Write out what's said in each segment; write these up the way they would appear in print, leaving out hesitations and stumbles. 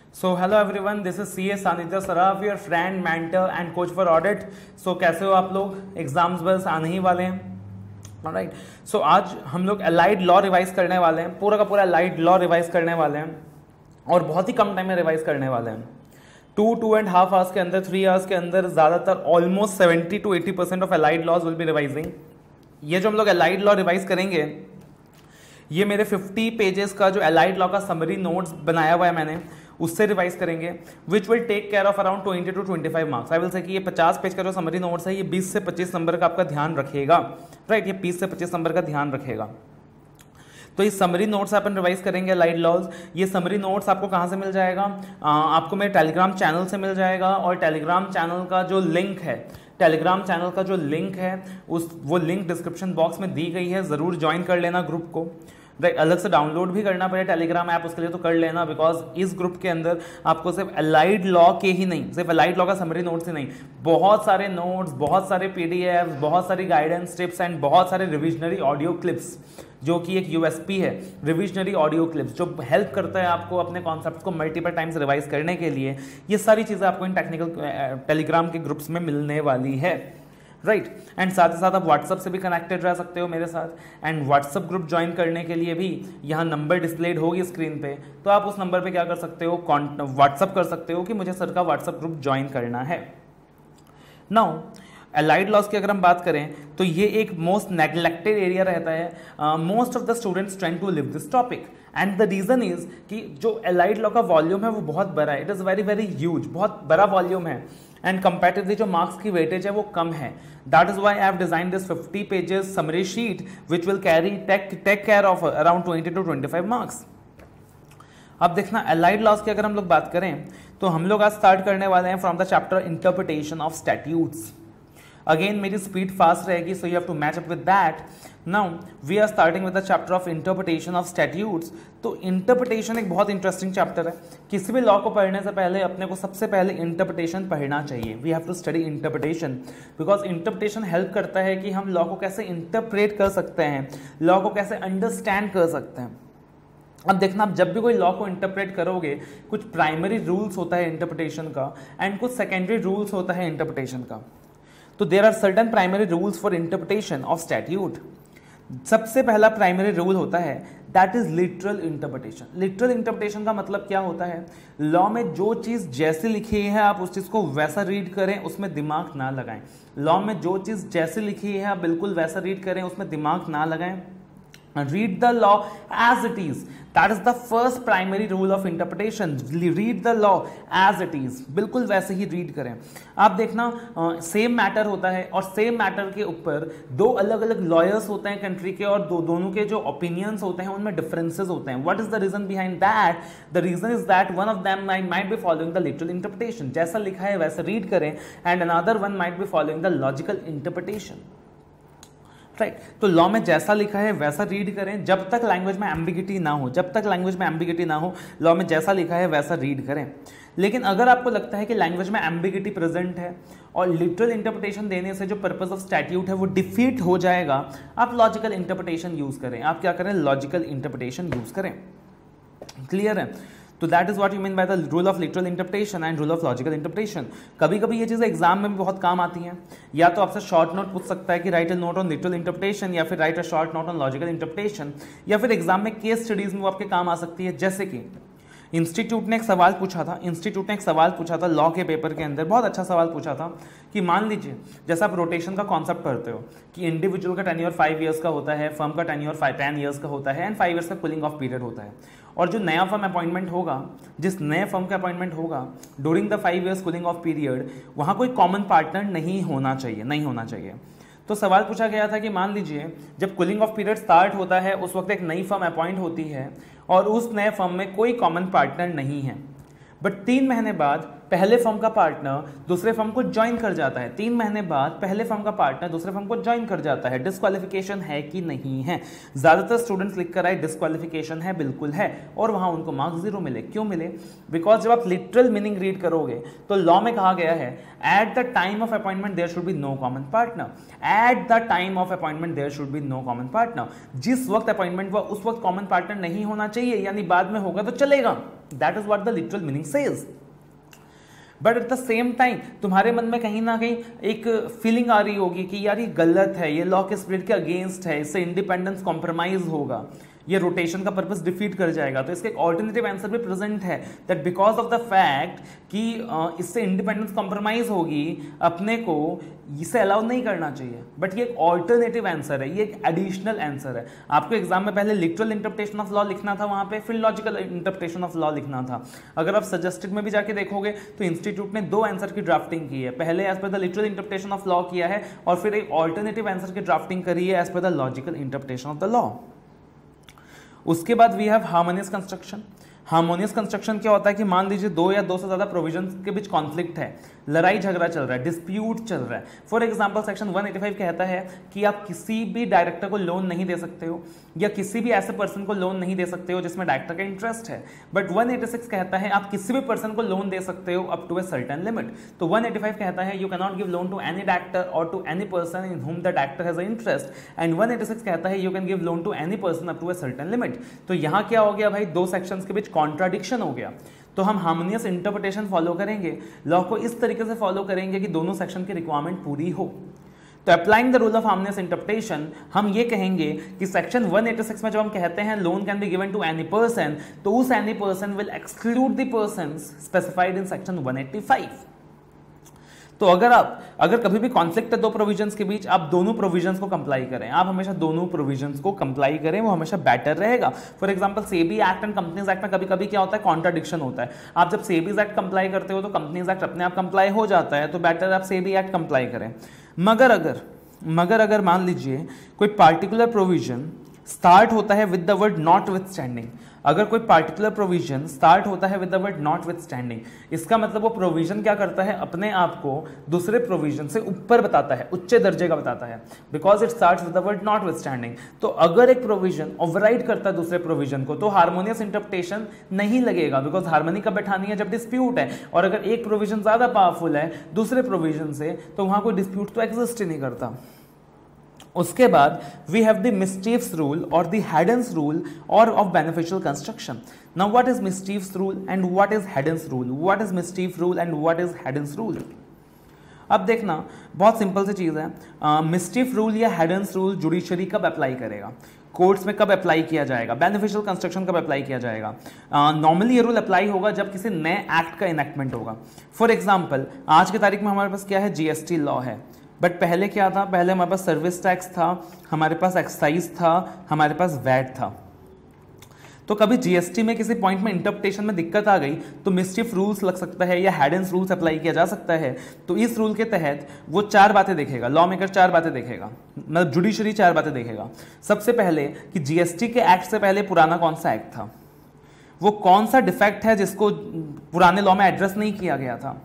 So hello everyone, this is CA Sanidhya Saraf, your friend, mentor and coach for audit. So कैसे हो आप लोग? Exams बस आने ही वाले हैं, राइट? सो आज हम लोग अलाइड लॉ रिवाइज करने वाले हैं, पूरा का पूरा अलाइड लॉ रिवाइज करने वाले हैं और बहुत ही कम टाइम में रिवाइज करने वाले हैं। 2.5 आवर्स के अंदर, 3 आवर्स के अंदर ज़्यादातर almost 70 to 80% of allied laws will be revising. ये जो हम लोग अलाइड लॉ रिवाइज करेंगे, ये मेरे 50 पेजेस का जो अलाइड लॉ का समरी नोट्स बनाया हुआ है मैंने, उससे रिवाइज करेंगे, which will take care of around 20 to 25 marks. I will say कि ये 50 पेज का जो समरी नोट्स है, ये 20 से 25 नंबर का आपका ध्यान रखेगा, राइट? ये 20 से 25 नंबर का ध्यान रखेगा। तो ये समरी नोट्स अपन रिवाइज करेंगे अलाइड लॉज। ये समरी नोट्स आपको कहाँ से मिल जाएगा? आपको मेरे टेलीग्राम चैनल से मिल जाएगा, और टेलीग्राम चैनल का जो लिंक है, वो लिंक डिस्क्रिप्शन बॉक्स में दी गई है, ज़रूर ज्वाइन कर लेना ग्रुप को। राइट, अलग से डाउनलोड भी करना पड़े टेलीग्राम ऐप, उसके लिए तो कर लेना, बिकॉज इस ग्रुप के अंदर आपको सिर्फ अलाइड लॉ के ही नहीं, सिर्फ अलाइड लॉ का समरी नोट्स ही नहीं, बहुत सारे नोट्स, बहुत सारे पीडीएफ, बहुत सारी गाइडेंस टिप्स एंड बहुत सारे रिविजनरी ऑडियो क्लिप्स, जो कि एक यूएसपी है, रिविजनरी ऑडियो क्लिप्स, जो हेल्प करता है आपको अपने कॉन्सेप्ट को मल्टीपल टाइम्स रिवाइज करने के लिए। ये सारी चीज़ें आपको इन टेक्निकल टेलीग्राम के ग्रुप्स में मिलने वाली है, राइट? एंड साथ ही साथ आप व्हाट्सअप से भी कनेक्टेड रह सकते हो मेरे साथ, एंड व्हाट्सअप ग्रुप ज्वाइन करने के लिए भी यहाँ नंबर डिस्प्लेड होगी स्क्रीन पे, तो आप उस नंबर पे क्या कर सकते हो, व्हाट्सअप कर सकते हो कि मुझे सर का व्हाट्सअप ग्रुप ज्वाइन करना है। नाउ अलाइड लॉज की अगर हम बात करें तो ये एक मोस्ट नेग्लेक्टेड एरिया रहता है। Most of the students trying to live this topic, and the reason is कि जो अलाइड लॉ का वॉल्यूम है वो बहुत बड़ा है, it is very very huge, बहुत बड़ा वॉल्यूम है, एंड कंपैरेटिवली जो मार्क्स की वेटेज है वो कम है। That is why I have designed this 50 pages summary sheet which will take care of around 20 to 25 marks. अब देखना, अलाइड लॉज की अगर हम लोग बात करें तो हम लोग आज स्टार्ट करने वाले हैं from the chapter interpretation of statutes. Again मेरी स्पीड फास्ट रहेगी, so you have to match up with that. Now we are starting with the chapter of interpretation of statutes. तो इंटरप्रिटेशन एक बहुत इंटरेस्टिंग चैप्टर है। किसी भी law को पढ़ने से पहले अपने को सबसे पहले इंटरप्रिटेशन पढ़ना चाहिए। We have to study interpretation, because interpretation help करता है कि हम लॉ को कैसे इंटरप्रेट कर सकते हैं, लॉ को कैसे अंडरस्टैंड कर सकते हैं। अब देखना, आप जब भी कोई लॉ को इंटरप्रेट करोगे, कुछ प्राइमरी रूल्स होता है इंटरप्रिटेशन का, एंड कुछ सेकेंडरी रूल्स होता है इंटरप्रिटेशन का। तो there are certain primary rules for interpretation of statute. सबसे पहला प्राइमरी रूल होता है, that is literal interpretation. Literal interpretation का मतलब क्या होता है? लॉ में जो चीज़ जैसे लिखी है आप उस चीज़ को वैसा रीड करें, उसमें दिमाग ना लगाएं। लॉ में जो चीज़ जैसे लिखी है आप बिल्कुल वैसा रीड करें, उसमें दिमाग ना लगाएं। Read the law as it is. That is the first primary rule of interpretation. Read the law as it is. बिल्कुल वैसे ही रीड करें। आप देखना, सेम मैटर होता है और सेम मैटर के ऊपर दो अलग अलग लॉयर्स होते हैं कंट्री के, और दोनों के जो ओपिनियंस होते हैं उनमें डिफरेंसेस होते हैं। What is the reason behind that? The reason is that one of them might be following the literal interpretation. जैसा लिखा है वैसा रीड करें, and another one might be following the logical interpretation. Right, तो law में जैसा लिखा है वैसा रीड करें, जब तक लैंग्वेज में एम्बिगिटी ना हो, लॉ में जैसा लिखा है वैसा रीड करें। लेकिन अगर आपको लगता है कि लैंग्वेज में एम्बिगिटी प्रेजेंट है और लिटरल इंटरप्रिटेशन देने से जो पर्पस ऑफ स्टैट्यूट है वो डिफीट हो जाएगा, आप लॉजिकल इंटरप्रिटेशन यूज करें। आप क्या करें? लॉजिकल इंटरप्रिटेशन यूज करें। क्लियर है? तो that is what you mean by the rule of literal interpretation and rule of logical interpretation. कभी कभी ये चीज़ें एग्जाम में भी बहुत काम आती हैं। या तो आपसे शॉर्ट नोट पूछ सकता है कि write a note on literal interpretation, या फिर write a short note on logical interpretation, या फिर एग्जाम में केस स्टडीज में वो आपके काम आ सकती है। जैसे कि इंस्टीट्यूट ने एक सवाल पूछा था लॉ के पेपर के अंदर, बहुत अच्छा सवाल पूछा था कि मान लीजिए जैसे आप रोटेशन का कॉन्सेप्ट पढ़ते हो कि इंडिविजुअल का टेन्योर 5 ईयर्स का होता है, फर्म का टेन्योर 10 ईयर्स का होता है, एंड 5 ईयर्स का कूलिंग ऑफ पीरियड होता है। और जो नया फर्म अपॉइंटमेंट होगा, जिस नए फर्म का अपॉइंटमेंट होगा during the 5 years cooling off period, वहाँ कोई कॉमन पार्टनर नहीं होना चाहिए। तो सवाल पूछा गया था कि मान लीजिए जब कूलिंग ऑफ पीरियड स्टार्ट होता है उस वक्त एक नई फर्म अपॉइंट होती है और उस नए फर्म में कोई कॉमन पार्टनर नहीं है, बट 3 महीने बाद पहले फर्म का पार्टनर दूसरे फर्म को ज्वाइन कर जाता है। 3 महीने बाद पहले फर्म का पार्टनर दूसरे फर्म को ज्वाइन कर जाता है। डिस्क्वालिफिकेशन है कि नहीं है? ज्यादातर स्टूडेंट्स लिख कर आए डिस्क्वालिफिकेशन है, बिल्कुल है, और वहां उनको मार्क्स 0 मिले। क्यों मिले? बिकॉज जब आप लिटरल मीनिंग रीड करोगे तो लॉ में कहा गया है at the time of appointment there should be no common partner. At the time of appointment there should be no common partner. जिस वक्त अपॉइंटमेंट हुआ उस वक्त कॉमन पार्टनर नहीं होना चाहिए, यानी बाद में होगा तो चलेगा, that is what the literal meaning says. But at the same time तुम्हारे मन में कहीं ना कहीं एक फीलिंग आ रही होगी कि यार ये गलत है, ये लॉ के स्पिरिट के अगेंस्ट है, इससे इंडिपेंडेंस कॉम्प्रोमाइज होगा, ये रोटेशन का पर्पस डिफीट कर जाएगा। तो इसका एक ऑल्टरनेटिव आंसर भी प्रेजेंट है that because of the fact कि इससे इंडिपेंडेंस कॉम्प्रोमाइज होगी, अपने को इसे अलाउ नहीं करना चाहिए। बट ये एक ऑल्टरनेटिव आंसर है, ये एक एडिशनल आंसर है। आपको एग्जाम में पहले लिटरल इंटरप्रिटेशन ऑफ लॉ लिखना था, वहां पे फिर लॉजिकल इंटरप्रिटेशन ऑफ लॉ लिखना था। अगर आप सजेस्टेड में भी जाके देखोगे तो इंस्टीट्यूट ने 2 आंसर की ड्राफ्टिंग की है, पहले as per the literal interpretation of law किया है और फिर एक ऑल्टरनेटिव आंसर की ड्राफ्टिंग करी है as per the logical interpretation of the law. उसके बाद we have harmonious construction. Harmonious construction क्या होता है कि मान लीजिए 2 या 2 से ज्यादा प्रोविजंस के बीच कॉन्फ्लिक्ट है, लड़ाई झगड़ा चल रहा है, डिस्प्यूट चल रहा है। फॉर एग्जांपल सेक्शन 185 कहता है कि आप किसी भी डायरेक्टर को लोन नहीं दे सकते हो या किसी भी ऐसे पर्सन को लोन नहीं दे सकते हो जिसमें डायरेक्टर का इंटरेस्ट है। बट 186 कहता है आप किसी भी पर्सन को लोन दे सकते हो up to a certain limit. तो 185 कहता है you can not give loan to any director और to any person in whom the director has a interest, and 186 कहता है you can give loan to any person up to a certain limit. तो यहां क्या हो गया भाई, 2 sections के बीच कॉन्ट्राडिक्शन हो गया। तो हम हार्मोनियस इंटरप्रिटेशन फॉलो करेंगे, लॉ को इस तरीके से फॉलो करेंगे कि दोनों सेक्शन की रिक्वायरमेंट पूरी हो। तो applying the rule of harmonious interpretation हम ये कहेंगे कि सेक्शन 186 में जब हम कहते हैं loan can be given to any person, तो उस any person will exclude the persons specified in section 185। तो अगर कभी भी कॉन्फ्लिक्ट है 2 प्रोविजंस के बीच, आप दोनों प्रोविजंस को कंप्लाई करें, आप हमेशा दोनों प्रोविजंस को कंप्लाई करें, वो हमेशा बेटर रहेगा। For example SEBI act and companies act में कभी कभी क्या होता है, कॉन्ट्राडिक्शन होता है। आप जब सेबीज एक्ट कंप्लाई करते हो तो कंपनीज एक्ट अपने आप कंप्लाई हो जाता है, तो बेटर आप सेबी एक्ट कंप्लाई करें। मगर अगर मान लीजिए कोई पार्टिकुलर प्रोविजन स्टार्ट होता है with the word notwithstanding, अगर कोई पार्टिकुलर प्रोविजन स्टार्ट होता है with the word notwithstanding, इसका मतलब वो प्रोविजन क्या करता है, अपने आप को दूसरे प्रोविजन से ऊपर बताता है, उच्च दर्जे का बताता है, because it starts with the word notwithstanding. तो अगर एक प्रोविजन ओवरराइड करता है दूसरे प्रोविजन को, तो हार्मोनियस इंटरप्रिटेशन नहीं लगेगा, बिकॉज हार्मनी कब बैठानी है, जब डिस्प्यूट है। और अगर एक प्रोविजन ज्यादा पावरफुल है दूसरे प्रोविजन से, तो वहां कोई डिस्प्यूट तो एग्जिस्ट ही नहीं करता। उसके बाद we have the mischiefs rule और द हेडेंस रूल और of beneficial construction. Now what is mischiefs rule and what is Heydon's rule, what is mischief rule and what is Heydon's rule. अब देखना बहुत simple सी चीज है, mischief rule या Heydon's rule judiciary कब apply करेगा, courts में कब अप्लाई किया जाएगा, बेनिफिशियल कंस्ट्रक्शन कब अप्लाई किया जाएगा। नॉर्मली ये रूल अप्लाई होगा जब किसी नए एक्ट का इनेक्टमेंट होगा। फॉर एग्जांपल आज की तारीख में हमारे पास क्या है, जीएसटी लॉ है, बट पहले क्या था, पहले हमारे पास सर्विस टैक्स था, हमारे पास एक्साइज था, हमारे पास वैट था। तो कभी जीएसटी में किसी पॉइंट में इंटरप्रिटेशन में दिक्कत आ गई तो मिस्चीफ रूल्स लग सकता है या हेडेंस रूल्स अप्लाई किया जा सकता है। तो इस रूल के तहत वो 4 बातें देखेगा, लॉ मेकर 4 बातें देखेगा, मतलब जुडिशरी 4 बातें देखेगा। सबसे पहले कि जीएसटी के एक्ट से पहले पुराना कौन सा एक्ट था, वो कौन सा डिफेक्ट है जिसको पुराने लॉ में एड्रेस नहीं किया गया था,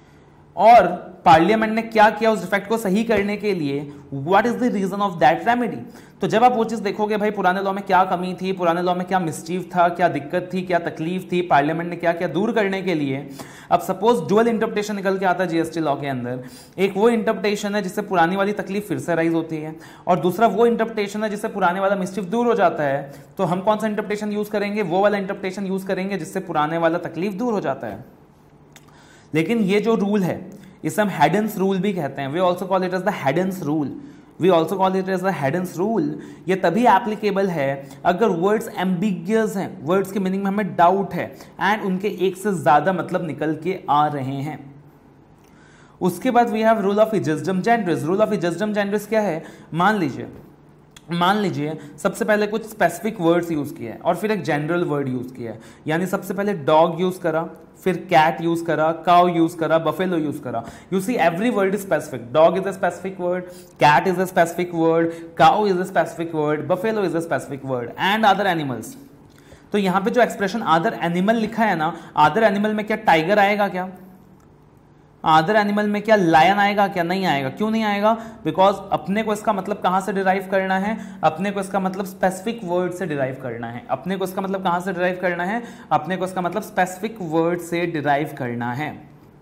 और पार्लियामेंट ने क्या किया उस डिफेक्ट को सही करने के लिए, what is the reason of that remedy. तो जब आप वो चीज देखोगे भाई पुराने लॉ में क्या कमी थी, पुराने लॉ में क्या मिसचीफ था, क्या दिक्कत थी, क्या तकलीफ थी, पार्लियामेंट ने क्या क्या दूर करने के लिए। अब सपोज डुअल इंटरप्रिटेशन निकल के आता है जीएसटी लॉ के अंदर, एक वो इंटरप्रिटेशन है जिससे पुरानी वाली तकलीफ फिर से राइज होती है, और दूसरा वो इंटरप्रिटेशन है जिससे पुराने वाला मिसचीफ दूर हो जाता है। तो हम कौन सा इंटरप्रिटेशन यूज करेंगे, वो वाला इंटरप्रिटेशन यूज करेंगे जिससे पुराने वाला तकलीफ दूर हो जाता है। लेकिन ये जो रूल है इसे हम हेडेंस रूल भी कहते हैं, we also call it as the Heydon's rule, we also call it as the Heydon's rule. ये तभी एप्लीकेबल है अगर वर्ड्स एम्बिगियस हैं, वर्ड्स के मीनिंग में हमें डाउट है एंड उनके एक से ज्यादा मतलब निकल के आ रहे हैं। उसके बाद we have rule of ejusdem generis. Rule of ejusdem generis क्या है, मान लीजिए सबसे पहले कुछ स्पेसिफिक वर्ड्स यूज किया है और फिर एक जनरल वर्ड यूज किया है, यानी सबसे पहले डॉग यूज करा, फिर कैट यूज करा, काउ यूज करा, बफेलो यूज करा। You see every word is specific, dog is a specific word, cat is a specific word, cow is a specific word, buffalo is a specific word and other animals. तो यहां पे जो expression other animal लिखा है ना, other animal में क्या tiger आएगा, क्या अदर एनिमल में क्या लायन आएगा, क्या नहीं आएगा। क्यों नहीं आएगा, बिकॉज अपने को इसका मतलब कहां से डिराइव करना है, अपने को इसका मतलब स्पेसिफिक वर्ड से डिराइव करना है। अपने को इसका मतलब कहां से डिराइव करना है, अपने को इसका मतलब स्पेसिफिक वर्ड से डिराइव करना है।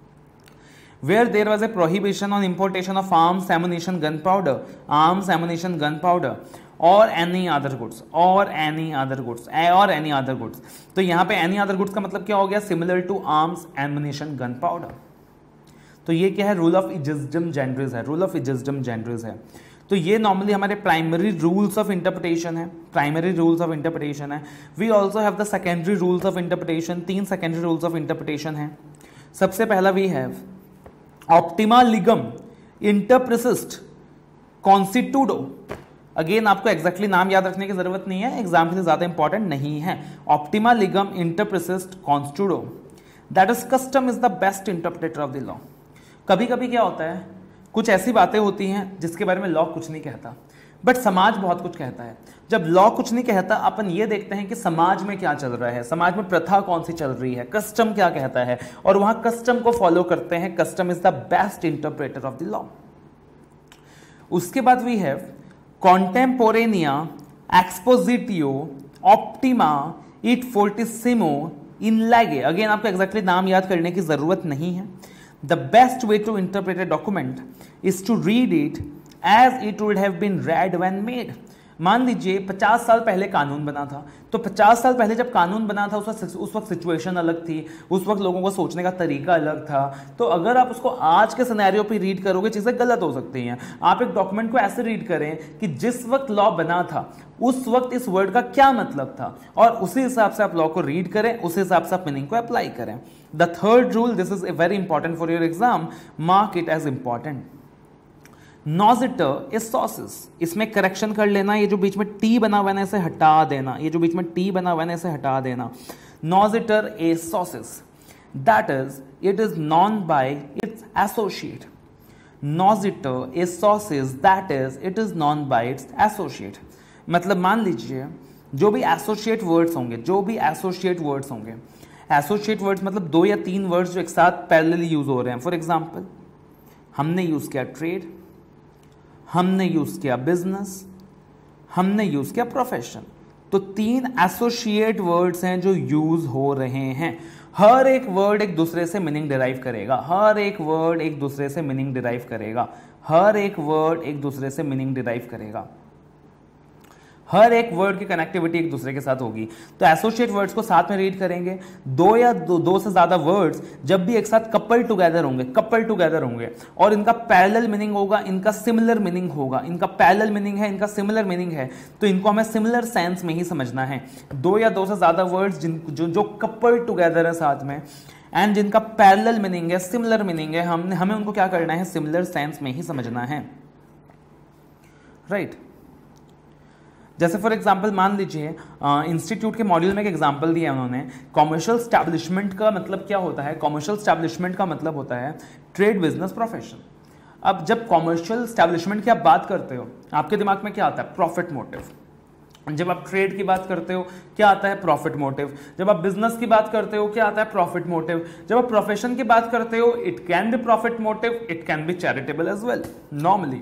Where there was a prohibition on importation of arms, ammunition, gunpowder, और एनी अदर गुड्स, और एनी अदर गुड्स, और एनी अदर गुड्स। तो यहां पे एनी अदर गुड्स का मतलब क्या हो गया? Similar to arms, ammunition, gunpowder. तो ये क्या है? रूल ऑफ इजिज्डम जेनरिस है, रूल ऑफ इजिज्डम जेनरिस है। तो ये नॉर्मली हमारे प्राइमरी रूल्स ऑफ इंटरप्रिटेशन है, प्राइमरी रूल्स ऑफ इंटरप्रिटेशन है। We also have the secondary rules of interpretation, 3 secondary rules of interpretation है। सबसे पहला we have optima legum interpres est consuetudo. Again आपको एग्जैक्टली नाम याद रखने की जरूरत नहीं है, एग्जाम के लिए ज्यादा इंपॉर्टेंट नहीं है। Optima legum interpres est consuetudo, that is custom is the best interpreter of the law. कभी कभी क्या होता है, कुछ ऐसी बातें होती हैं जिसके बारे में लॉ कुछ नहीं कहता, बट समाज बहुत कुछ कहता है। जब लॉ कुछ नहीं कहता, अपन ये देखते हैं कि समाज में क्या चल रहा है, समाज में प्रथा कौन सी चल रही है, कस्टम क्या कहता है, और वहां कस्टम को फॉलो करते हैं। Custom is the best interpreter of the law. उसके बाद we have contemporanea expositio optima et fortissima in lege. Again आपको एग्जैक्टली नाम याद करने की जरूरत नहीं है। The best way to interpret a document is to read it as it would have been read when made. मान लीजिए 50 साल पहले कानून बना था, तो 50 साल पहले जब कानून बना था उस वक्त सिचुएशन अलग थी, उस वक्त लोगों को सोचने का तरीका अलग था। तो अगर आप उसको आज के सिनेरियो पे रीड करोगे, चीज़ें गलत हो सकती हैं। आप एक डॉक्यूमेंट को ऐसे रीड करें कि जिस वक्त लॉ बना था उस वक्त इस वर्ड का क्या मतलब था, और उसी हिसाब से आप लॉ को रीड करें, उसी हिसाब से आप मीनिंग को अप्लाई करें। The third rule, this is very important for your exam, mark it as important. Noscitur a sociis, इसमें करेक्शन कर लेना, ये जो बीच में टी बना हुआ है इसे हटा देना, ये जो बीच में टी बना हुआ है इसे हटा देना। Noscitur a sociis, that is it is known by its associate. Noscitur a sociis, that is it is known by its associate. मतलब मान लीजिए जो भी एसोसिएट वर्ड्स होंगे, जो भी एसोसिएट वर्ड्स होंगे, एसोसिएट वर्ड्स मतलब 2 या 3 वर्ड्स जो एक साथ पैरेलली यूज हो रहे हैं। फॉर एग्जांपल हमने यूज किया ट्रेड, हमने यूज किया बिजनेस, हमने यूज किया प्रोफेशन। तो 3 एसोसिएट वर्ड्स हैं जो यूज हो रहे हैं। हर एक वर्ड एक दूसरे से मीनिंग डिराइव करेगा, हर एक वर्ड एक दूसरे से मीनिंग डिराइव करेगा, हर एक वर्ड एक दूसरे से मीनिंग डिराइव करेगा, हर एक वर्ड की कनेक्टिविटी एक दूसरे के साथ होगी। तो एसोसिएट वर्ड्स को साथ में रीड करेंगे। 2 या 2 से ज्यादा वर्ड्स जब भी एक साथ कपल टुगेदर होंगे और इनका पैरेलल मीनिंग होगा, इनका सिमिलर मीनिंग होगा, इनका पैरेलल मीनिंग है, इनका सिमिलर मीनिंग है, तो इनको हमें सिमिलर सेंस में ही समझना है। 2 या 2 से ज्यादा वर्ड्स जो कपल टुगेदर है साथ में, एंड जिनका पैरेलल मीनिंग है, सिमिलर मीनिंग है, हमें उनको क्या करना है? सिमिलर सेंस में ही समझना है, राइट। जैसे फॉर एग्जांपल मान लीजिए इंस्टीट्यूट के मॉड्यूल में एक एग्जांपल दिया उन्होंने, कॉमर्शियल स्टैब्लिशमेंट का मतलब क्या होता है? कॉमर्शियल स्टैब्लिशमेंट का मतलब होता है ट्रेड, बिजनेस, प्रोफेशन। अब जब कॉमर्शियल स्टैब्लिशमेंट की आप बात करते हो, आपके दिमाग में क्या आता है? Profit motive. जब आप ट्रेड की बात करते हो क्या आता है? Profit motive. जब आप बिजनेस की बात करते हो क्या आता है? Profit motive. जब आप प्रोफेशन की बात करते हो, it can be profit motive, it can be charitable as well normally.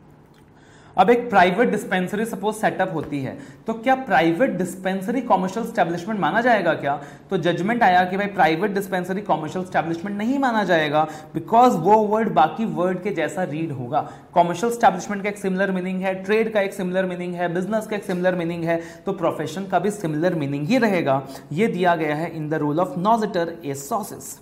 अब एक प्राइवेट डिस्पेंसरी सपोज सेटअप होती है, तो क्या प्राइवेट डिस्पेंसरी कॉमर्शियल स्टैब्लिशमेंट माना जाएगा क्या? तो जजमेंट आया कि भाई प्राइवेट डिस्पेंसरी कॉमर्शियल स्टैब्लिशमेंट नहीं माना जाएगा, बिकॉज वो वर्ड बाकी वर्ड के जैसा रीड होगा। कॉमर्शियल स्टैब्लिशमेंट का एक सिमिलर मीनिंग है, ट्रेड का एक सिमिलर मीनिंग है, बिजनेस का एक सिमिलर मीनिंग है, तो प्रोफेशन का भी सिमिलर मीनिंग ही रहेगा। ये दिया गया है in the rule of noscitur a sociis.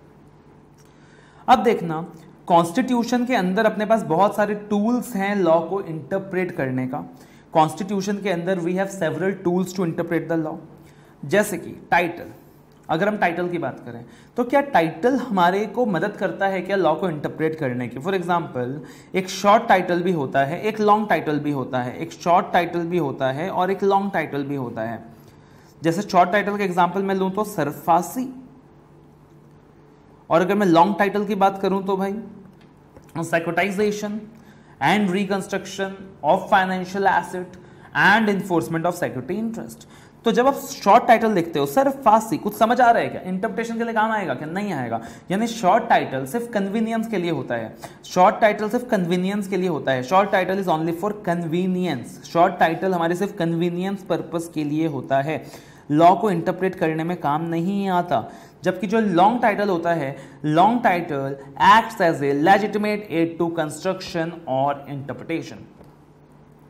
अब देखना, कॉन्स्टिट्यूशन के अंदर अपने पास बहुत सारे टूल्स हैं लॉ को इंटरप्रेट करने का। कॉन्स्टिट्यूशन के अंदर we have several tools to interpret the law, जैसे कि टाइटल। अगर हम टाइटल की बात करें तो क्या टाइटल हमारे को मदद करता है क्या लॉ को इंटरप्रेट करने की? फॉर एग्जांपल एक शॉर्ट टाइटल भी होता है, एक लॉन्ग टाइटल भी होता है, एक शॉर्ट टाइटल भी होता है और एक लॉन्ग टाइटल भी होता है। जैसे शॉर्ट टाइटल का एग्जांपल मैं लूं तो सरफासी, और अगर मैं लॉन्ग टाइटल की बात करूं तो भाई securitisation and reconstruction of financial asset and enforcement of security interest. तो जब आप शॉर्ट टाइटल देखते हो, सरफासी, कुछ समझ आ रहा है क्या? इंटरप्रिटेशन के लिए काम आएगा क्या? नहीं आएगा। यानी शॉर्ट टाइटल सिर्फ कन्वीनियंस के लिए होता है, शॉर्ट टाइटल सिर्फ कन्वीनियंस के लिए होता है। Short title is only for convenience. Short title हमारे सिर्फ कन्वीनियंस पर्पस के लिए होता है, लॉ को इंटरप्रेट करने में काम नहीं आता। जबकि जो लॉन्ग टाइटल होता है, long title acts as a legitimate aid to construction और इंटरप्रिटेशन।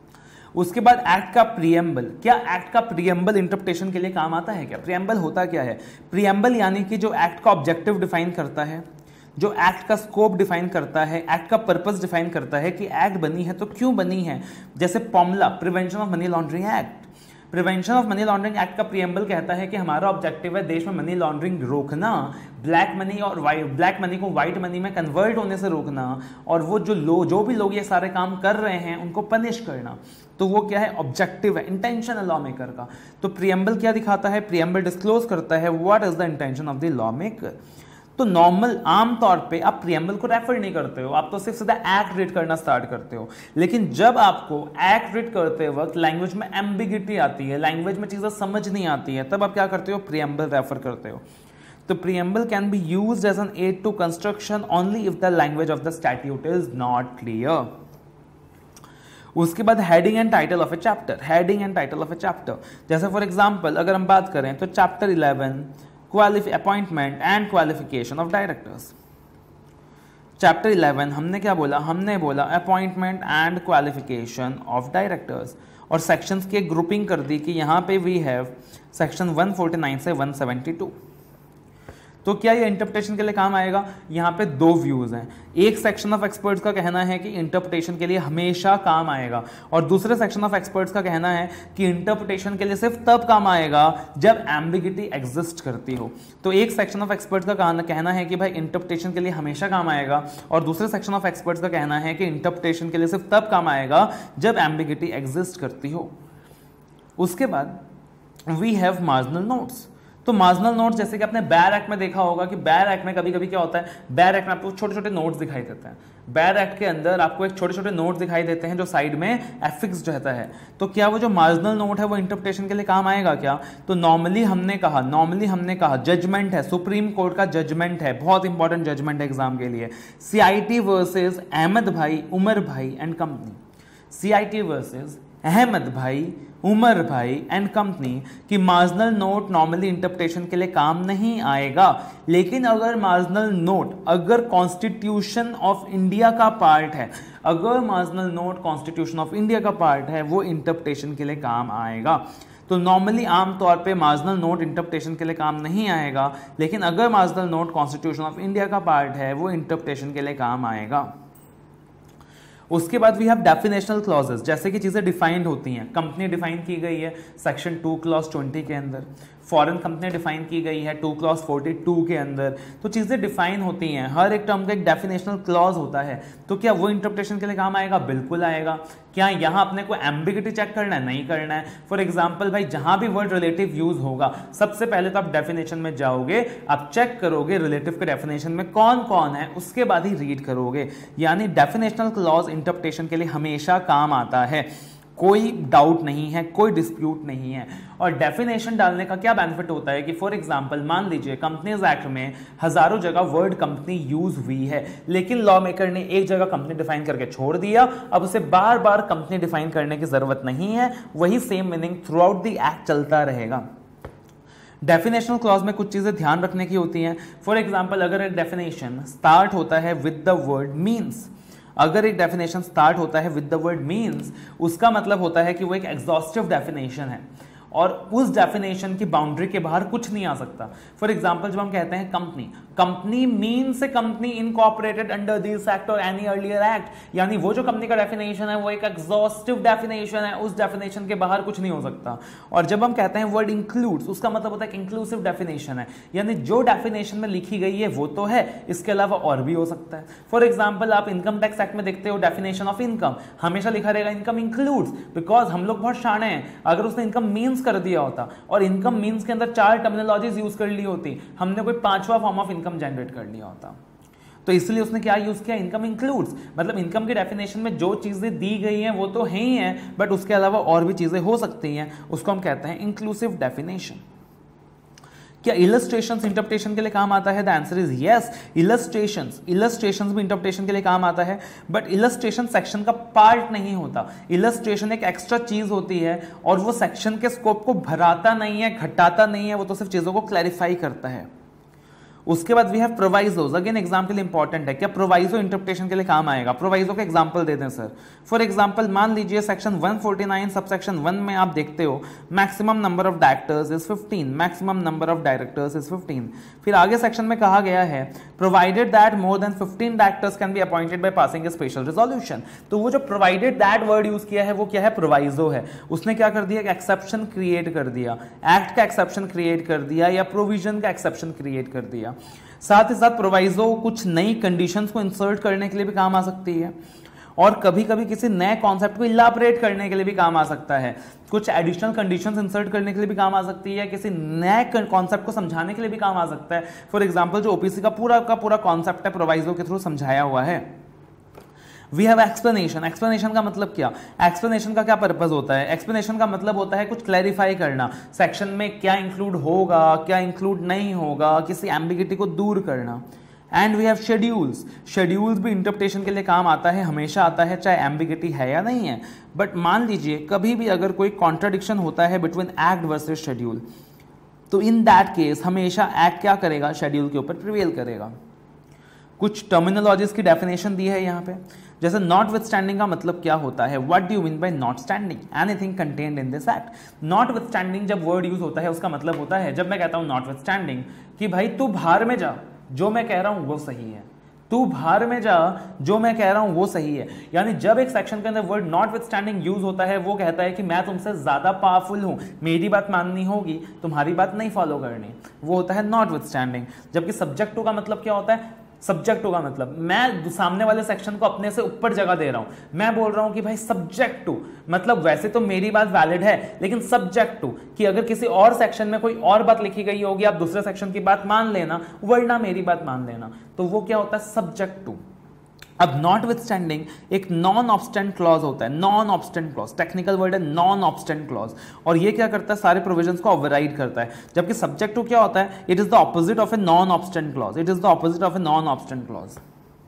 उसके बाद एक्ट का प्रीएम्बल, क्या एक्ट का प्रीएम्बल इंटरप्रिटेशन के लिए काम आता है क्या? प्रीएम्बल होता क्या है? प्रीएम्बल यानी कि जो एक्ट का ऑब्जेक्टिव डिफाइन करता है, जो एक्ट का स्कोप डिफाइन करता है, एक्ट का पर्पस डिफाइन करता है कि एक्ट बनी है तो क्यों बनी है। जैसे PMLA, prevention of money laundering act, prevention of money laundering act का प्रीएम्बल कहता है कि हमारा ऑब्जेक्टिव है देश में मनी लॉन्ड्रिंग रोकना, ब्लैक मनी और ब्लैक मनी को व्हाइट मनी में कन्वर्ट होने से रोकना, और वो जो भी लोग ये सारे काम कर रहे हैं उनको पनिश करना। तो वो क्या है? ऑब्जेक्टिव है, इंटेंशन है लॉ मेकर का। तो प्रीएम्बल क्या दिखाता है? प्रीएम्बल डिस्क्लोज करता है what is the intention of the law maker. तो नॉर्मल आम तौर पे आप प्रीएम्बल को रेफर नहीं करते हो, आप तो सिर्फ सीधा एक्ट रीड करना स्टार्ट करते हो। लेकिन जब आपको एक्ट रीड करते वक्त लैंग्वेज में एम्बिगिटी आती है, लैंग्वेज में चीजें समझ नहीं आती है, तब आप क्या करते हो? प्रीएम्बल रेफर करते हो। तो preamble can be used as an aid to construction only if the language of the statute is not clear. उसके बाद heading and title of a chapter, heading and title of a chapter. जैसे for example अगर हम बात करें तो chapter 11 appointment and qualification of directors. Chapter 11 हमने क्या बोला? हमने बोला appointment and qualification of directors, और सेक्शंस की एक ग्रुपिंग कर दी कि यहाँ पे वी हैव सेक्शन 149 से 172। तो क्या ये इंटरप्रिटेशन के लिए काम आएगा? यहाँ पे दो व्यूज हैं। एक सेक्शन ऑफ एक्सपर्ट्स का कहना है कि इंटरप्रिटेशन के लिए हमेशा काम आएगा, और दूसरे सेक्शन ऑफ एक्सपर्ट्स का कहना है कि इंटरप्रिटेशन के लिए सिर्फ तब काम आएगा जब एम्बिगिटी एग्जिस्ट करती हो। तो एक सेक्शन ऑफ एक्सपर्ट्स का कहना है कि भाई इंटरप्रिटेशन के लिए हमेशा काम आएगा, और दूसरे सेक्शन ऑफ एक्सपर्ट्स का कहना है कि इंटरप्रिटेशन के लिए सिर्फ तब काम आएगा जब एम्बिगिटी एग्जिस्ट करती हो। उसके बाद वी हैव मार्जिनल नोट्स। तो मार्जिनल नोट्स जैसे कि आपने बैर एक्ट में देखा होगा कि बैर एक्ट में कभी कभी क्या होता है, बैर एक्ट में आपको छोटे छोटे नोट्स दिखाई देते हैं। बैर एक्ट के अंदर आपको एक छोटे छोटे नोट्स दिखाई देते हैं जो साइड में एफिक्स्ड रहता है। तो क्या वो जो मार्जिनल नोट है वो इंटरप्रिटेशन के लिए काम आएगा क्या? तो नॉर्मली हमने कहा जजमेंट है, सुप्रीम कोर्ट का जजमेंट है, बहुत इंपॉर्टेंट जजमेंट है एग्जाम के लिए, CIT versus Ahmedbhai Umarbhai and company. CIT versus Ahmedbhai Umarbhai and company की मार्जिनल नोट नॉर्मली इंटरप्रिटेशन के लिए काम नहीं आएगा। लेकिन अगर मार्जिनल नोट अगर कॉन्स्टिट्यूशन ऑफ इंडिया का पार्ट है, अगर marginal note constitution of India का पार्ट है, वो इंटरप्रिटेशन के लिए काम आएगा। तो नॉर्मली आमतौर पे मार्जिनल नोट इंटरप्रिटेशन के लिए काम नहीं आएगा, लेकिन अगर marginal note constitution of India का पार्ट है वो इंटरप्रिटेशन के लिए काम आएगा। उसके बाद वी हैव डेफिनेशनल क्लॉजेस, जैसे कि चीज़ें डिफाइंड होती हैं। कंपनी डिफाइन की गई है सेक्शन 2 क्लॉज 20 के अंदर, फॉरेन कंपनी डिफाइन की गई है 2 क्लॉज 42 के अंदर। तो चीज़ें डिफाइन होती हैं, हर एक टर्म का एक डेफिनेशनल क्लॉज होता है। तो क्या वो इंटरप्रिटेशन के लिए काम आएगा? बिल्कुल आएगा। क्या यहाँ अपने को एम्बिगिटी चेक करना है? नहीं करना है। फॉर एग्जाम्पल भाई जहां भी वर्ड रिलेटिव यूज होगा, सबसे पहले तो आप डेफिनेशन में जाओगे, आप चेक करोगे रिलेटिव के डेफिनेशन में कौन कौन है, उसके बाद ही रीड करोगे। यानी डेफिनेशनल क्लॉज इंटरप्रिटेशन के लिए हमेशा काम आता है, कोई डाउट नहीं है, कोई डिस्प्यूट नहीं है। और डेफिनेशन डालने का क्या बेनिफिट होता है कि फॉर एग्जांपल मान लीजिए कंपनीज एक्ट में हजारों जगह वर्ड कंपनी यूज हुई है, लेकिन लॉ मेकर ने एक जगह कंपनी डिफाइन करके छोड़ दिया, अब उसे बार बार कंपनी डिफाइन करने की जरूरत नहीं है, वही same meaning throughout the act चलता रहेगा। डेफिनेशनल क्लॉज में कुछ चीजें ध्यान रखने की होती हैं। फॉर एग्जाम्पल अगर एक डेफिनेशन स्टार्ट होता है विद द वर्ड मीन्स, अगर एक डेफिनेशन स्टार्ट होता है विद द वर्ड मीन्स, उसका मतलब होता है कि वो एक एग्जॉस्टिव डेफिनेशन है और उस डेफिनेशन की बाउंड्री के बाहर कुछ नहीं आ सकता। फॉर एग्जाम्पल जब हम कहते हैं company, company means a company incorporated under this act और एनी अर्लियर एक्ट, यानी वो जो कंपनी का डेफिनेशन है वो एक एग्जॉस्टिव डेफिनेशन है, उस डेफिनेशन के बाहर कुछ नहीं हो सकता। और जब हम कहते हैं वर्ड इंक्लूड्स, उसका मतलब होता है कि इंक्लूसिव डेफिनेशन है, यानी जो डेफिनेशन में लिखी गई है वो तो है, इसके अलावा और भी हो सकता है। फॉर एग्जाम्पल आप इनकम टैक्स एक्ट में देखते हो डेफिनेशन ऑफ इनकम, हमेशा लिखा रहेगा इनकम इंक्लूड्स, बिकॉज हम लोग बहुत शाणे हैं। अगर उसने इनकम मीन्स कर दिया होता और इनकम मीन्स के अंदर 4 टर्मिनोलॉजीज यूज कर ली होती, हमने कोई 5वां फॉर्म ऑफ इनकम जनरेट कर लिया होता। तो इसलिए उसने क्या यूज किया? इनकम इंक्लूड्स, मतलब इनकम की डेफिनेशन में जो चीजें दी गई हैं वो तो है ही हैं, बट उसके अलावा और भी चीजें हो सकती हैं, उसको हम कहते हैं इंक्लूसिव डेफिनेशन। क्या इलस्ट्रेशंस इंटरप्रिटेशन के लिए काम आता है? The answer is yes, illustrations भी इंटरप्रिटेशन के लिए काम आता है, बट इलस्ट्रेशन सेक्शन का पार्ट नहीं होता। इलस्ट्रेशन एक एक्स्ट्रा चीज होती है और वो सेक्शन के स्कोप को भराता नहीं है, घटाता नहीं है, वो तो सिर्फ चीजों को क्लैरिफाई करता है। उसके बाद we have provisos, again exam के लिए इंपॉर्टेंट है, क्या प्रोवाइजो इंटरप्रिटेशन के लिए काम आएगा? प्रोवाइजो का एग्जांपल दे दें सर। फॉर एग्जांपल मान लीजिए सेक्शन 149 सबसेक्शन 1 में आप देखते हो maximum number of directors is 15, maximum number of directors is 15। फिर आगे सेक्शन में कहा गया है provided that more than 15 directors can be appointed by passing a special resolution. तो वो जो प्रोवाइडेड दैट वर्ड यूज किया है वो क्या है? प्रोवाइजो है। उसने क्या कर दिया? एक्सेप्शन क्रिएट कर दिया, एक्ट का एक्सेप्शन क्रिएट कर दिया या प्रोविजन का एक्सेप्शन क्रिएट कर दिया। साथ ही साथ प्रोवाइजो कुछ नई कंडीशंस को इंसर्ट करने के लिए भी काम आ सकती है और कभी कभी किसी नए कॉन्सेप्ट को इलाबरेट करने के लिए भी काम आ सकता है, कुछ एडिशनल कंडीशंस इंसर्ट करने के लिए भी काम आ सकती है, किसी नए कॉन्सेप्ट को समझाने के लिए भी काम आ सकता है। फॉर एग्जांपल जो ओपीसी का पूरा कॉन्सेप्ट है प्रोवाइजो के थ्रू समझाया हुआ है। वी हैव एक्सप्लेनेशन, एक्सप्लेनेशन का मतलब क्या? एक्सप्लेनेशन का क्या पर्पज होता है? एक्सप्लेनेशन का मतलब होता है कुछ क्लैरिफाई करना, सेक्शन में क्या इंक्लूड होगा, क्या इंक्लूड नहीं होगा, किसी एम्बिगिटी को दूर करना। And we have schedules, schedules भी इंटरप्रिटेशन के लिए काम आता है, हमेशा आता है, चाहे एम्बिगिटी है या नहीं है। बट मान लीजिए कभी भी अगर कोई कॉन्ट्राडिक्शन होता है बिटवीन एक्ट वर्सेस शेड्यूल, तो इन दैट केस हमेशा एक्ट क्या करेगा? शेड्यूल के ऊपर प्रिवेल करेगा। कुछ टर्मिनोलॉजीज की डेफिनेशन दी है यहाँ पे, जैसे नॉट विथस्टैंडिंग का मतलब क्या होता है? What do you mean by notwithstanding? Anything contained in this act. Notwithstanding जब वर्ड यूज होता है उसका मतलब होता है, जब मैं कहता हूं नॉट विथस्टैंडिंग कि भाई तू बाहर में जा, जो मैं कह रहा हूं वो सही है, तू बाहर में जा, जो मैं कह रहा हूं वो सही है। यानी जब एक सेक्शन के अंदर वर्ड नॉट विथस्टैंडिंग यूज होता है वो कहता है कि मैं तुमसे ज्यादा पावरफुल हूं, मेरी बात माननी होगी, तुम्हारी बात नहीं फॉलो करनी, वो होता है नॉट विथस्टैंडिंग। जबकि सब्जेक्ट टू का मतलब क्या होता है? सब्जेक्ट टू का मतलब मैं सामने वाले सेक्शन को अपने से ऊपर जगह दे रहा हूं, मैं बोल रहा हूं कि भाई सब्जेक्ट टू मतलब वैसे तो मेरी बात वैलिड है, लेकिन सब्जेक्ट टू कि अगर किसी और सेक्शन में कोई और बात लिखी गई होगी आप दूसरे सेक्शन की बात मान लेना वरना मेरी बात मान लेना, तो वो क्या होता है? Subject to. अब नॉट विथस्टैंडिंग एक नॉन ऑब्स्टेंट क्लॉज होता है, non obstante clause, technical word है नॉन ऑब्स्टेंट क्लॉज, और ये क्या करता है? सारे प्रोविजंस को ओवरराइड करता है। जबकि सब्जेक्ट टू क्या होता है? It is the opposite of a non obstante clause, it is the opposite of a non obstante clause.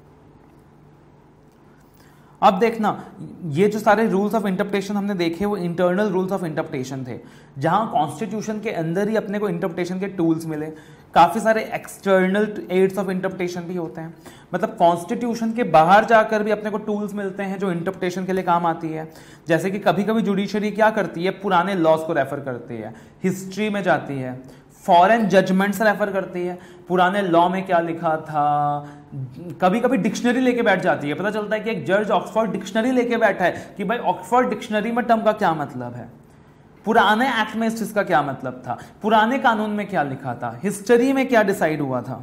अब देखना ये जो सारे रूल्स ऑफ इंटरप्रिटेशन हमने देखे वो इंटरनल रूल्स ऑफ इंटरप्रिटेशन थे, जहां कॉन्स्टिट्यूशन के अंदर ही अपने को इंटरप्रिटेशन के टूल्स मिले। काफी सारे एक्सटर्नल एड्स ऑफ इंटरप्रिटेशन भी होते हैं, मतलब कॉन्स्टिट्यूशन के बाहर जाकर भी अपने को टूल्स मिलते हैं जो इंटरप्रिटेशन के लिए काम आती है। जैसे कि कभी कभी जुडिशरी क्या करती है? पुराने लॉज को रेफर करती है, हिस्ट्री में जाती है, फॉरेन जजमेंट्स रेफर करती है, पुराने लॉ में क्या लिखा था, कभी कभी डिक्शनरी लेके बैठ जाती है। पता चलता है कि एक जज ऑक्सफोर्ड डिक्शनरी लेके बैठा है कि भाई ऑक्सफोर्ड डिक्शनरी में टर्म का क्या मतलब है, पुराने एक्ट में इस चीज का क्या मतलब था, पुराने कानून में क्या लिखा था, हिस्ट्री में क्या डिसाइड हुआ था,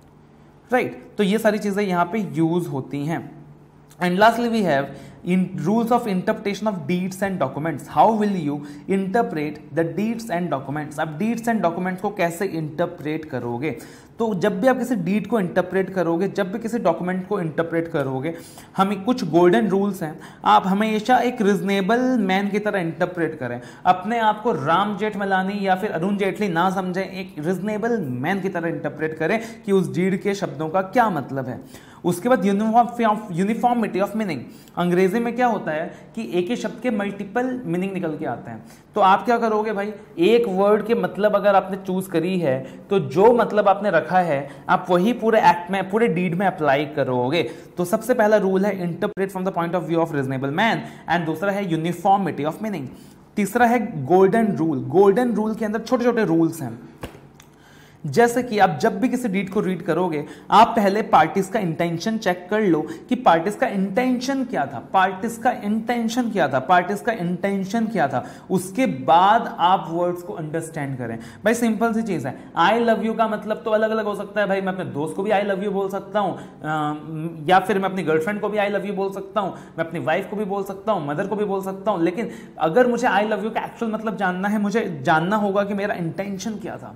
राइट? तो ये सारी चीजें यहां पे यूज होती हैं। And lastly we have in rules of interpretation of deeds and documents. How will you interpret the deeds and documents? अब deeds and documents को कैसे interpret करोगे? तो जब भी आप किसी डीड को इंटरप्रेट करोगे, जब भी किसी डॉक्यूमेंट को इंटरप्रेट करोगे, हमें कुछ गोल्डन रूल्स हैं। आप हमेशा एक रिजनेबल मैन की तरह इंटरप्रेट करें, अपने आप को राम जेठमलानी या फिर अरुण जेटली ना समझें, एक रिजनेबल मैन की तरह इंटरप्रेट करें कि उस डीड के शब्दों का क्या मतलब है। उसके बाद यूनिफॉर्मिटी ऑफ मीनिंग। अंग्रेजी में क्या होता है कि एक ही शब्द के मल्टीपल मीनिंग निकल के आते हैं, तो आप क्या करोगे भाई? एक वर्ड के मतलब अगर आपने चूज करी है तो जो मतलब आपने रखा है आप वही पूरे एक्ट में, पूरे डीड में अप्लाई करोगे। तो सबसे पहला रूल है interpret from the point of view of reasonable man, and दूसरा है यूनिफॉर्मिटी ऑफ मीनिंग, तीसरा है गोल्डन रूल। गोल्डन रूल के अंदर छोटे छोटे रूल्स हैं, जैसे कि आप जब भी किसी डीड को रीड करोगे आप पहले पार्टीज का इंटेंशन चेक कर लो कि पार्टीज का इंटेंशन क्या था, पार्टीज का इंटेंशन क्या था, पार्टीज का इंटेंशन क्या था। उसके बाद आप वर्ड्स को अंडरस्टैंड करें। भाई सिंपल सी चीज है, आई लव यू का मतलब तो अलग अलग हो सकता है। भाई मैं अपने दोस्त को भी आई लव यू बोल सकता हूं, या फिर मैं अपनी गर्लफ्रेंड को भी आई लव यू बोल सकता हूं, मैं अपनी वाइफ को भी बोल सकता हूं, मदर को भी बोल सकता हूं। लेकिन अगर मुझे आई लव यू का एक्चुअल मतलब जानना है, मुझे जानना होगा कि मेरा इंटेंशन क्या था।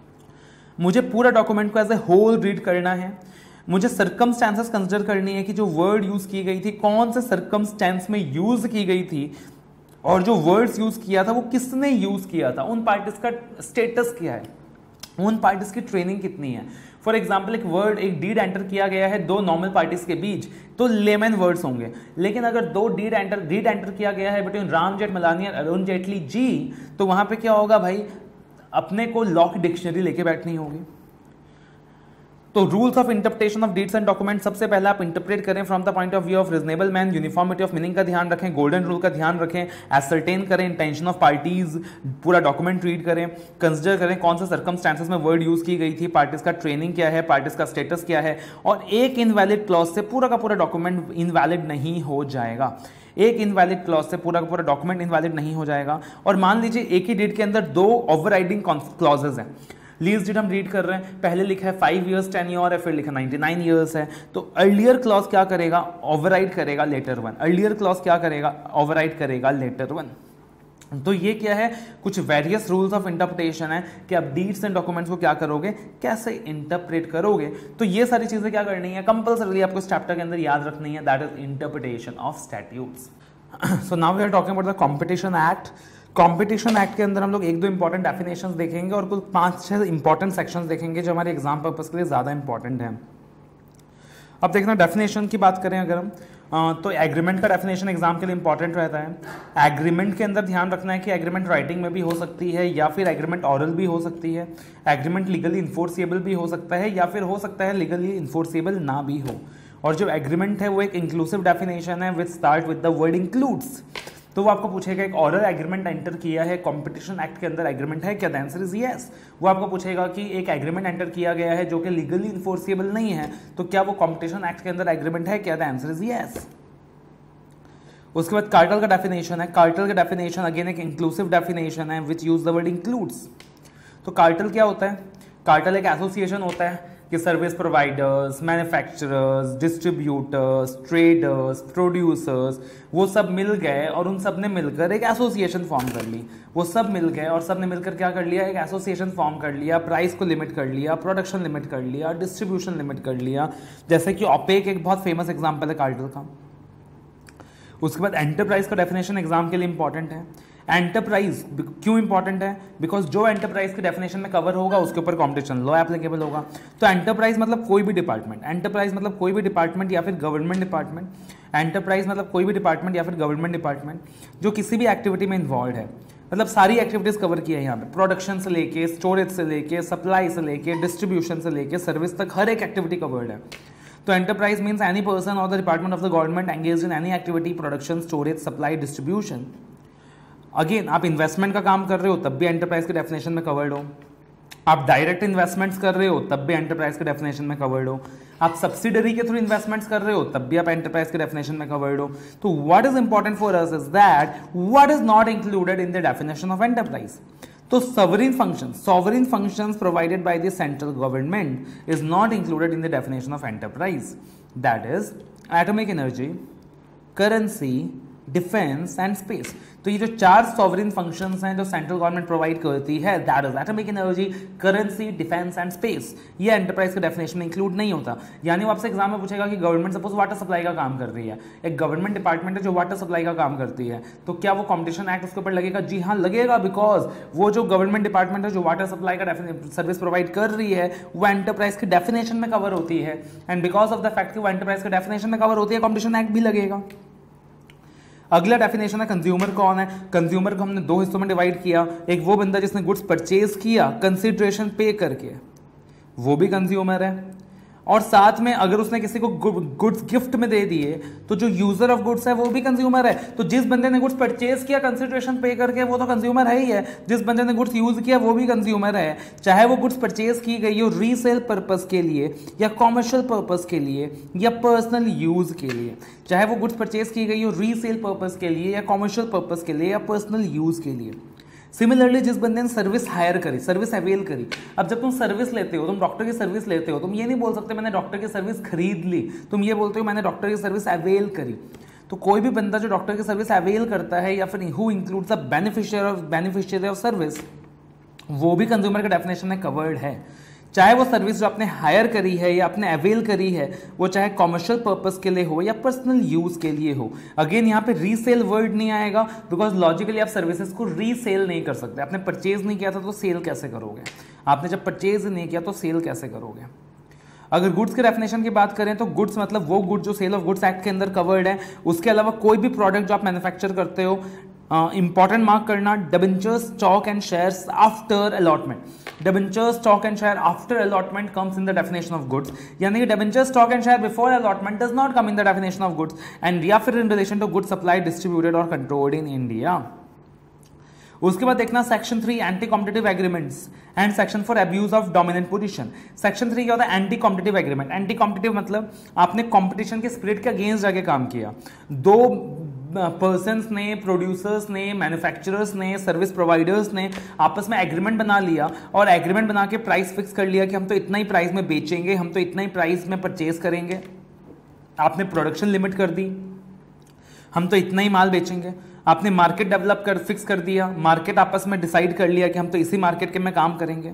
मुझे पूरा डॉक्यूमेंट को एज ए होल रीड करना है, मुझे सर्कमस्टेंसेस कंसिडर करनी है कि जो वर्ड यूज की गई थी कौन से सर्कमस्टेंस में यूज की गई थी, और जो वर्ड्स यूज किया था वो किसने यूज किया था, उन पार्टीज का स्टेटस क्या है, उन पार्टीज की ट्रेनिंग कितनी है। फॉर एग्जाम्पल एक वर्ड, एक डीड एंटर किया गया है दो नॉर्मल पार्टीज के बीच, तो लेमन वर्ड्स होंगे। लेकिन अगर दो डीड एंटर किया गया है बिटवीन राम जेठमलानी और अरुण जेटली जी, तो वहां पे क्या होगा भाई? अपने को लॉ की डिक्शनरी लेके बैठनी होगी। तो rules of interpretation of deeds and document, सबसे पहले आप इंटरप्रेट करें from the point of view of reasonable man, uniformity of meaning का ध्यान रखें, गोल्डन रूल का ध्यान रखें, एसरटेन करें इंटेंशन ऑफ पार्टीज, पूरा डॉक्यूमेंट रीड करें, कंसिडर करें कौन से सर्कमस्टांसेस में वर्ड यूज की गई थी, पार्टीज का ट्रेनिंग क्या है, पार्टीज का स्टेटस क्या है, और एक इनवैलिड क्लॉज से पूरा का पूरा डॉक्यूमेंट इनवैलिड नहीं हो जाएगा। एक इनवैलिड क्लॉज से पूरा का पूरा डॉक्यूमेंट इनवैलिड नहीं हो जाएगा। और मान लीजिए एक ही डीड के अंदर दो ओवरराइडिंग क्लॉजेज हैं। लीज डीड हम रीड कर रहे हैं, पहले लिखा है 5 years टेन्योर है, फिर लिखा 99 years है, तो अर्लियर क्लॉज क्या करेगा, ओवरराइड करेगा लेटर वन। अर्लियर क्लॉज क्या करेगा, ओवरराइड करेगा लेटर वन। तो ये क्या है, कुछ वेरियस रूल्स ऑफ इंटरप्रिटेशन है कि आप डीड्स एंड डॉक्यूमेंट्स को क्या करोगे, कैसे इंटरप्रेट करोगे। तो ये सारी चीजें क्या करनी है, कंपल्सरी आपको इस चैप्टर के अंदर याद रखनी है, that is interpretation of statutes. So now we are talking about the competition act. Competition act के अंदर हम लोग 1-2 इंपॉर्टेंट डेफिनेशंस देखेंगे और कुल 5-6 इंपॉर्टेंट सेक्शंस देखेंगे जो हमारे एग्जाम पर्पस के लिए ज्यादा इंपॉर्टेंट है। अब देखना डेफिनेशन की बात करें अगर हम, तो एग्रीमेंट का डेफिनेशन एग्जाम के लिए इंपॉर्टेंट रहता है। एग्रीमेंट के अंदर ध्यान रखना है कि एग्रीमेंट राइटिंग में भी हो सकती है या फिर एग्रीमेंट ऑरल भी हो सकती है। एग्रीमेंट लीगली इन्फोर्सिएबल भी हो सकता है या फिर हो सकता है लीगली इन्फोर्सिएबल ना भी हो। और जो एग्रीमेंट है वो एक इंक्लूसिव डेफिनेशन है which start with the word includes. तो वो आपको पूछेगा एक ऑरल एग्रीमेंट एंटर किया है, कॉम्पिटिशन एक्ट के अंदर एग्रीमेंट है क्या, द आंसर इज यस। वो आपको पूछेगा कि एक एग्रीमेंट एंटर किया गया है जो कि लीगली इन्फोर्सिएबल नहीं है, तो क्या वो कॉम्पिटिशन एक्ट के अंदर एग्रीमेंट है क्या, द आंसर इज यस। उसके बाद कार्टेल का डेफिनेशन है। कार्टेल का डेफिनेशन अगेन एक इंक्लूसिव डेफिनेशन है which use the word includes. तो कार्टेल क्या होता है, कार्टेल एक एसोसिएशन होता है कि service providers, manufacturers, distributors, traders, producers, वो सब मिल गए और उन सब ने मिलकर एक एसोसिएशन फॉर्म कर ली। वो सब मिल गए और सब ने मिलकर क्या कर लिया, एक एसोसिएशन फॉर्म कर लिया, प्राइस को लिमिट कर लिया, प्रोडक्शन लिमिट कर लिया, डिस्ट्रीब्यूशन लिमिट कर लिया। जैसे कि ओपेक एक बहुत फेमस एग्जाम्पल है कार्टेल का। उसके बाद एंटरप्राइज का डेफिनेशन एग्जाम के लिए इंपॉर्टेंट है। एंटरप्राइज क्यों इंपॉर्टेंट है, बिकॉज जो एंटरप्राइज के डेफिनेशन में कवर होगा उसके ऊपर कॉम्पिटिशन लॉ एप्लीकेबल होगा। तो एंटरप्राइज मतलब कोई भी डिपार्टमेंट, एंटरप्राइज मतलब कोई भी डिपार्टमेंट या फिर गवर्नमेंट डिपार्टमेंट, एंटरप्राइज मतलब कोई भी डिपार्टमेंट या फिर गवर्नमेंट डिपार्टमेंट जो किसी भी एक्टिविटी में इन्वॉल्व है, मतलब सारी एक्टिविटीज कवर की है यहाँ पे, प्रोडक्शन से लेके, स्टोरेज से लेके, सप्लाई से लेके, डिस्ट्रीब्यूशन से लेके, सर्विस तक हर एक एक्टिविटी कवर्ड है। तो एंटरप्राइज मीन्स एनी पर्सन और the department of the government engaged in any activity, production, storage, supply, distribution. Again आप इन्वेस्टमेंट का काम कर रहे हो तब भी एंटरप्राइज के डेफिनेशन में कवर्ड हो, आप डायरेक्ट इन्वेस्टमेंट्स कर रहे हो तब भी एंटरप्राइज के डेफिनेशन में कवर्ड हो, आप सब्सिडरी के थ्रू इन्वेस्टमेंट्स कर रहे हो तब भी आप एंटरप्राइज के डेफिनेशन में कवर्ड हो। तो what is important for us is that what is not included in the definition of enterprise. तो sovereign functions provided by the central government is not included in the definition of enterprise. That is atomic energy, currency, defence and space. तो ये जो 4 sovereign functions हैं जो central government provide करती है, that is atomic energy, currency, defence and space, ये enterprise के definition में इंक्लूड नहीं होता। यानी वो आपसे एग्जाम में पूछेगा कि गवर्नमेंट सपोज वाटर सप्लाई का काम कर रही है, एक गवर्नमेंट डिपार्टमेंट है जो वाटर सप्लाई का काम करती है, तो क्या वो कॉम्पिटिशन एक्ट उसके ऊपर लगेगा? जी हाँ लगेगा, बिकॉज वो जो गवर्नमेंट डिपार्टमेंट है जो वाटर सप्लाई का सर्विस प्रोवाइड कर रही है वो एंटरप्राइज की डेफिनेशन में कवर होती है, and because of the fact कि वो एंटरप्राइज के डेफिनेशन में कवर होती है कॉम्पिटिशन एक्ट भी लगेगा। अगला डेफिनेशन है कंज्यूमर कौन है। कंज्यूमर को हमने 2 हिस्सों में डिवाइड किया, एक वो बंदा जिसने गुड्स परचेज किया कंसिडरेशन पे करके, वो भी कंज्यूमर है, और साथ में अगर उसने किसी को गुड्स गिफ्ट में दे दिए तो जो यूजर ऑफ गुड्स है वो भी कंज्यूमर है। तो जिस बंदे ने गुड्स परचेज किया कंसिडरेशन पे करके वो तो कंज्यूमर है ही है, जिस बंदे ने गुड्स यूज किया वो भी कंज्यूमर है, चाहे वो गुड्स परचेज की गई हो रीसेल पर्पस के लिए या कॉमर्शियल पर्पस के लिए या पर्सनल यूज के लिए, चाहे वो गुड्स परचेज की गई हो रीसेल पर्पस के लिए या कॉमर्शियल पर्पस के लिए या पर्सनल यूज के लिए। सिमिलरली जिस बंदे ने सर्विस हायर करी, सर्विस अवेल करी, अब जब तुम सर्विस लेते हो, तुम डॉक्टर की सर्विस लेते हो, तुम ये नहीं बोल सकते मैंने डॉक्टर की सर्विस खरीद ली, तुम ये बोलते हो मैंने डॉक्टर की सर्विस अवेल करी। तो कोई भी बंदा जो डॉक्टर की सर्विस अवेल करता है या फिर who includes the beneficiary of service, वो भी कंज्यूमर के डेफिनेशन में कवर्ड है। चाहे वो सर्विस जो आपने हायर करी है या आपने अवेल करी है वो चाहे कॉमर्शियल पर्पस के लिए हो या पर्सनल यूज के लिए हो। अगेन यहाँ पे रीसेल वर्ड नहीं आएगा बिकॉज लॉजिकली आप सर्विसेज को रीसेल नहीं कर सकते। आपने परचेज नहीं किया था तो सेल कैसे करोगे? आपने जब परचेज नहीं किया तो सेल कैसे करोगे? अगर गुड्स के डेफिनेशन की बात करें तो गुड्स मतलब वो गुड्स जो सेल ऑफ गुड्स एक्ट के अंदर कवर्ड है, उसके अलावा कोई भी प्रोडक्ट जो आप मैन्युफैक्चर करते हो इंपॉर्टेंट मार्क करना, debentures, stock and shares after allotment. Debentures, stock and share after allotment comes in the definition of goods. यानी कि debentures, stock and share before allotment does not come in the definition of goods and या फिर in relation to goods supply distributed और controlled in India. उसके बाद देखना section 3 anti competitive agreements and section 4 abuse of dominant position. Section 3 क्या होता है? Anti competitive agreement. Anti competitive मतलब आपने कंपटीशन के स्पिरिट के अगेंस्ट जाके काम किया. दो पर्सन्स ने, प्रोड्यूसर्स ने, मैन्युफैक्चरर्स ने, सर्विस प्रोवाइडर्स ने आपस में एग्रीमेंट बना लिया और एग्रीमेंट बना के प्राइस फिक्स कर लिया कि हम तो इतना ही प्राइस में बेचेंगे, हम तो इतना ही प्राइस में परचेज करेंगे. आपने प्रोडक्शन लिमिट कर दी, हम तो इतना ही माल बेचेंगे. आपने मार्केट डेवलप कर फिक्स कर दिया, मार्केट आपस में डिसाइड कर लिया कि हम तो इसी मार्केट के में काम करेंगे.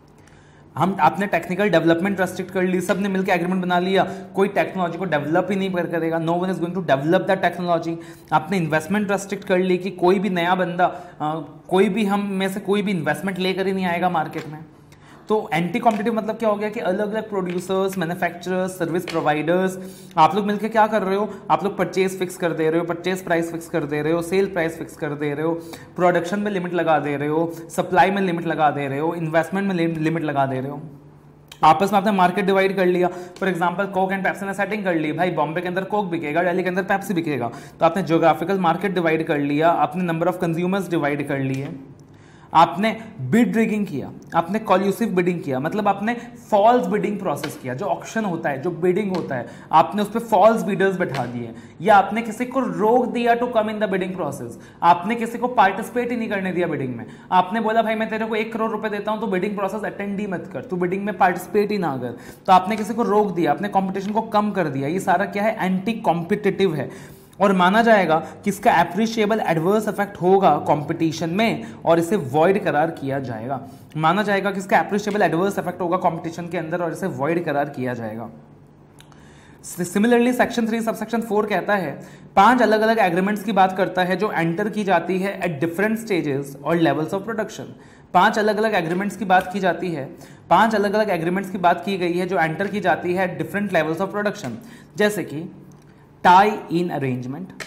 आपने टेक्निकल डेवलपमेंट रेस्ट्रिक्ट कर ली, सब ने मिलकर एग्रीमेंट बना लिया, कोई टेक्नोलॉजी को डेवलप ही नहीं करेगा, no one is going to develop that technology. आपने इन्वेस्टमेंट रेस्ट्रिक्ट कर ली कि कोई भी नया बंदा, कोई भी हम में से कोई भी इन्वेस्टमेंट लेकर ही नहीं आएगा मार्केट में. तो एंटी कॉम्पिटिटिव मतलब क्या हो गया कि अलग अलग प्रोड्यूसर्स, मैन्युफैक्चरर्स, सर्विस प्रोवाइडर्स, आप लोग मिलकर क्या कर रहे हो? आप लोग परचेज फिक्स कर दे रहे हो, परचेज प्राइस फिक्स कर दे रहे हो, सेल प्राइस फिक्स कर दे रहे हो, प्रोडक्शन में लिमिट लगा दे रहे हो, सप्लाई में लिमिट लगा दे रहे हो, इन्वेस्टमेंट में लिमिट लगा दे रहे हो. आपस में आपने मार्केट डिवाइड कर लिया. For example Coke and Pepsi ने सेटिंग कर ली, भाई बॉम्बे के अंदर कोक बिकेगा, दिल्ली के अंदर पेप्सी बिकेगा. तो आपने ज्योग्राफिकल मार्केट डिवाइड कर लिया, आपने नंबर ऑफ कंज्यूमर्स डिवाइड कर लिए, आपने बिड रिगिंग किया, आपने कॉल्यूसिव बिडिंग किया, मतलब आपने फॉल्स बिडिंग प्रोसेस किया. जो ऑक्शन होता है, जो बिडिंग होता है, आपने उस पर फॉल्स बिडर्स बैठा दिए, या आपने किसी को रोक दिया to come in the bidding process. आपने किसी को पार्टिसिपेट ही नहीं करने दिया बिडिंग में. आपने बोला भाई मैं तेरे को 1 करोड़ रुपए देता हूं, तो बिडिंग प्रोसेस अटेंड ही मत कर, तू बिडिंग में पार्टिसिपेट ही ना कर. तो आपने किसी को रोक दिया, आपने कॉम्पिटिशन को कम कर दिया. ये सारा क्या है? एंटी कॉम्पिटिटिव है. और माना जाएगा कि इसका एप्रिशिएबल एडवर्स इफेक्ट होगा कंपटीशन में और इसे वॉइड करार किया जाएगा. माना जाएगा कि इसका एप्रिशिएबल एडवर्स इफेक्ट होगा कंपटीशन के अंदर और इसे वॉइड करार किया जाएगा. सिमिलरली सेक्शन 3 सबसेक्शन 4 कहता है 5 अलग अलग एग्रीमेंट्स की बात करता है जो एंटर की जाती है एट डिफरेंट स्टेजेस और लेवल्स ऑफ प्रोडक्शन. 5 अलग अलग एग्रीमेंट्स की बात की जाती है, 5 अलग अलग एग्रीमेंट्स की बात की गई है जो एंटर की जाती है at different levels of production. जैसे कि tie-in arrangement,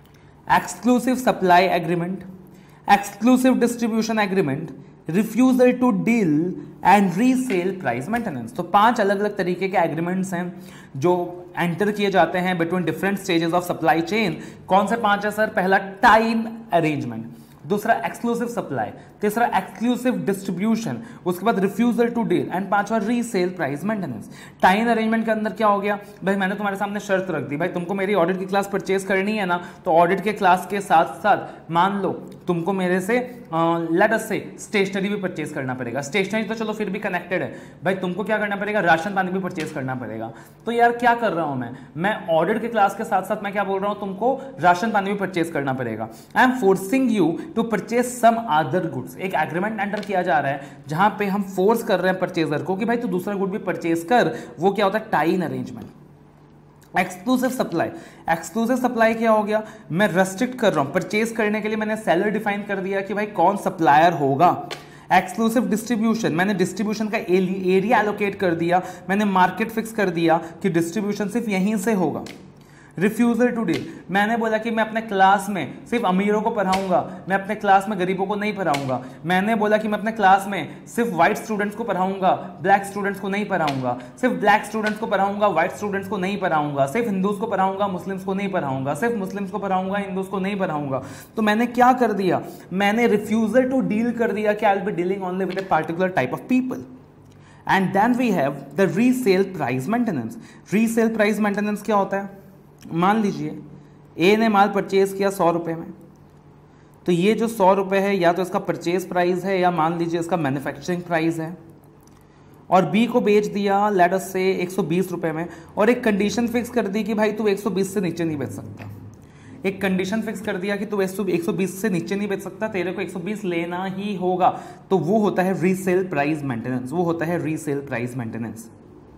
exclusive supply agreement, exclusive distribution agreement, refusal to deal and resale price maintenance. तो 5 अलग अलग तरीके के एग्रीमेंट्स हैं जो एंटर किए जाते हैं between different stages of supply chain. कौन से 5 है सर? पहला टाई-इन अरेंजमेंट, दूसरा एक्सक्लूसिव सप्लाई, तीसरा एक्सक्लूसिव डिस्ट्रीब्यूशन, उसके बाद रिफ्यूजल टू डील एंड 5वां resale price maintenance. Tie in arrangement के अंदर क्या हो गया? भाई मैंने तुम्हारे सामने शर्त रख दी, भाई तुमको मेरी ऑडिट की क्लास परचेज करनी है ना, तो ऑडिट के क्लास के साथ साथ मान लो तुमको मेरे से लेट अस से स्टेशनरी भी परचेज करना पड़ेगा. स्टेशनरी तो चलो फिर भी कनेक्टेड है, भाई तुमको क्या करना पड़ेगा? राशन पानी भी परचेज करना पड़ेगा. तो यार क्या कर रहा हूं मैं ऑडिट के क्लास के साथ साथ मैं क्या बोल रहा हूं? तुमको राशन पानी भी परचेज करना पड़ेगा. I am forcing you to purchase some other goods. एक एग्रीमेंट एंटर किया जा रहा है जहां पे हम फोर्स कर रहे हैं परचेजर को कि भाई तू दूसरा गुड भी परचेज कर. वो क्या होता है? Tie in arrangement. Exclusive supply, exclusive supply क्या हो गया? मैं रेस्ट्रिक्ट कर रहा हूं परचेज करने के लिए, मैंने सेलर डिफाइन कर दिया कि भाई कौन सप्लायर होगा. एक्सक्लूसिव डिस्ट्रीब्यूशन, मैंने डिस्ट्रीब्यूशन का एरिया एलोकेट कर दिया, मैंने मार्केट फिक्स कर दिया कि डिस्ट्रीब्यूशन सिर्फ यहीं से होगा. रिफ्यूजल टू डील, मैंने बोला कि मैं अपने क्लास में सिर्फ अमीरों को पढ़ाऊंगा, मैं अपने क्लास में गरीबों को नहीं पढ़ाऊंगा. मैंने बोला कि मैं अपने क्लास में सिर्फ व्हाइट स्टूडेंट्स को पढ़ाऊंगा, ब्लैक स्टूडेंट्स को नहीं पढ़ाऊंगा, सिर्फ ब्लैक स्टूडेंट्स को पढ़ाऊंगा, व्हाइट स्टूडेंट्स को नहीं पढ़ाऊंगा, सिर्फ हिंदूज को पढ़ाऊंगा, मुस्लिम्स को नहीं पढ़ाऊंगा, सिर्फ मुस्लिम्स को पढ़ाऊंगा, हिंदूज को नहीं पढ़ाऊंगा. तो मैंने क्या कर दिया? मैंने रिफ्यूजल टू डील कर दिया कि I will be dealing only with a particular type of people. And then we have the resale price maintenance. Resale price maintenance क्या होता है? मान लीजिए ए ने माल परचेज किया 100 रुपये में, तो ये जो 100 रुपये है या तो इसका परचेज प्राइस है या मान लीजिए इसका मैन्युफैक्चरिंग प्राइस है, और बी को बेच दिया लेट अस से 120 रुपये में, और एक कंडीशन फिक्स कर दी कि भाई तू 120 से नीचे नहीं बेच सकता. एक कंडीशन फिक्स कर दिया कि तू 120 से नीचे नहीं बेच सकता, तेरे को 120 लेना ही होगा. तो वो होता है रीसेल प्राइस मेंटेनेंस, वो होता है रीसेल प्राइस मेंटेनेंस.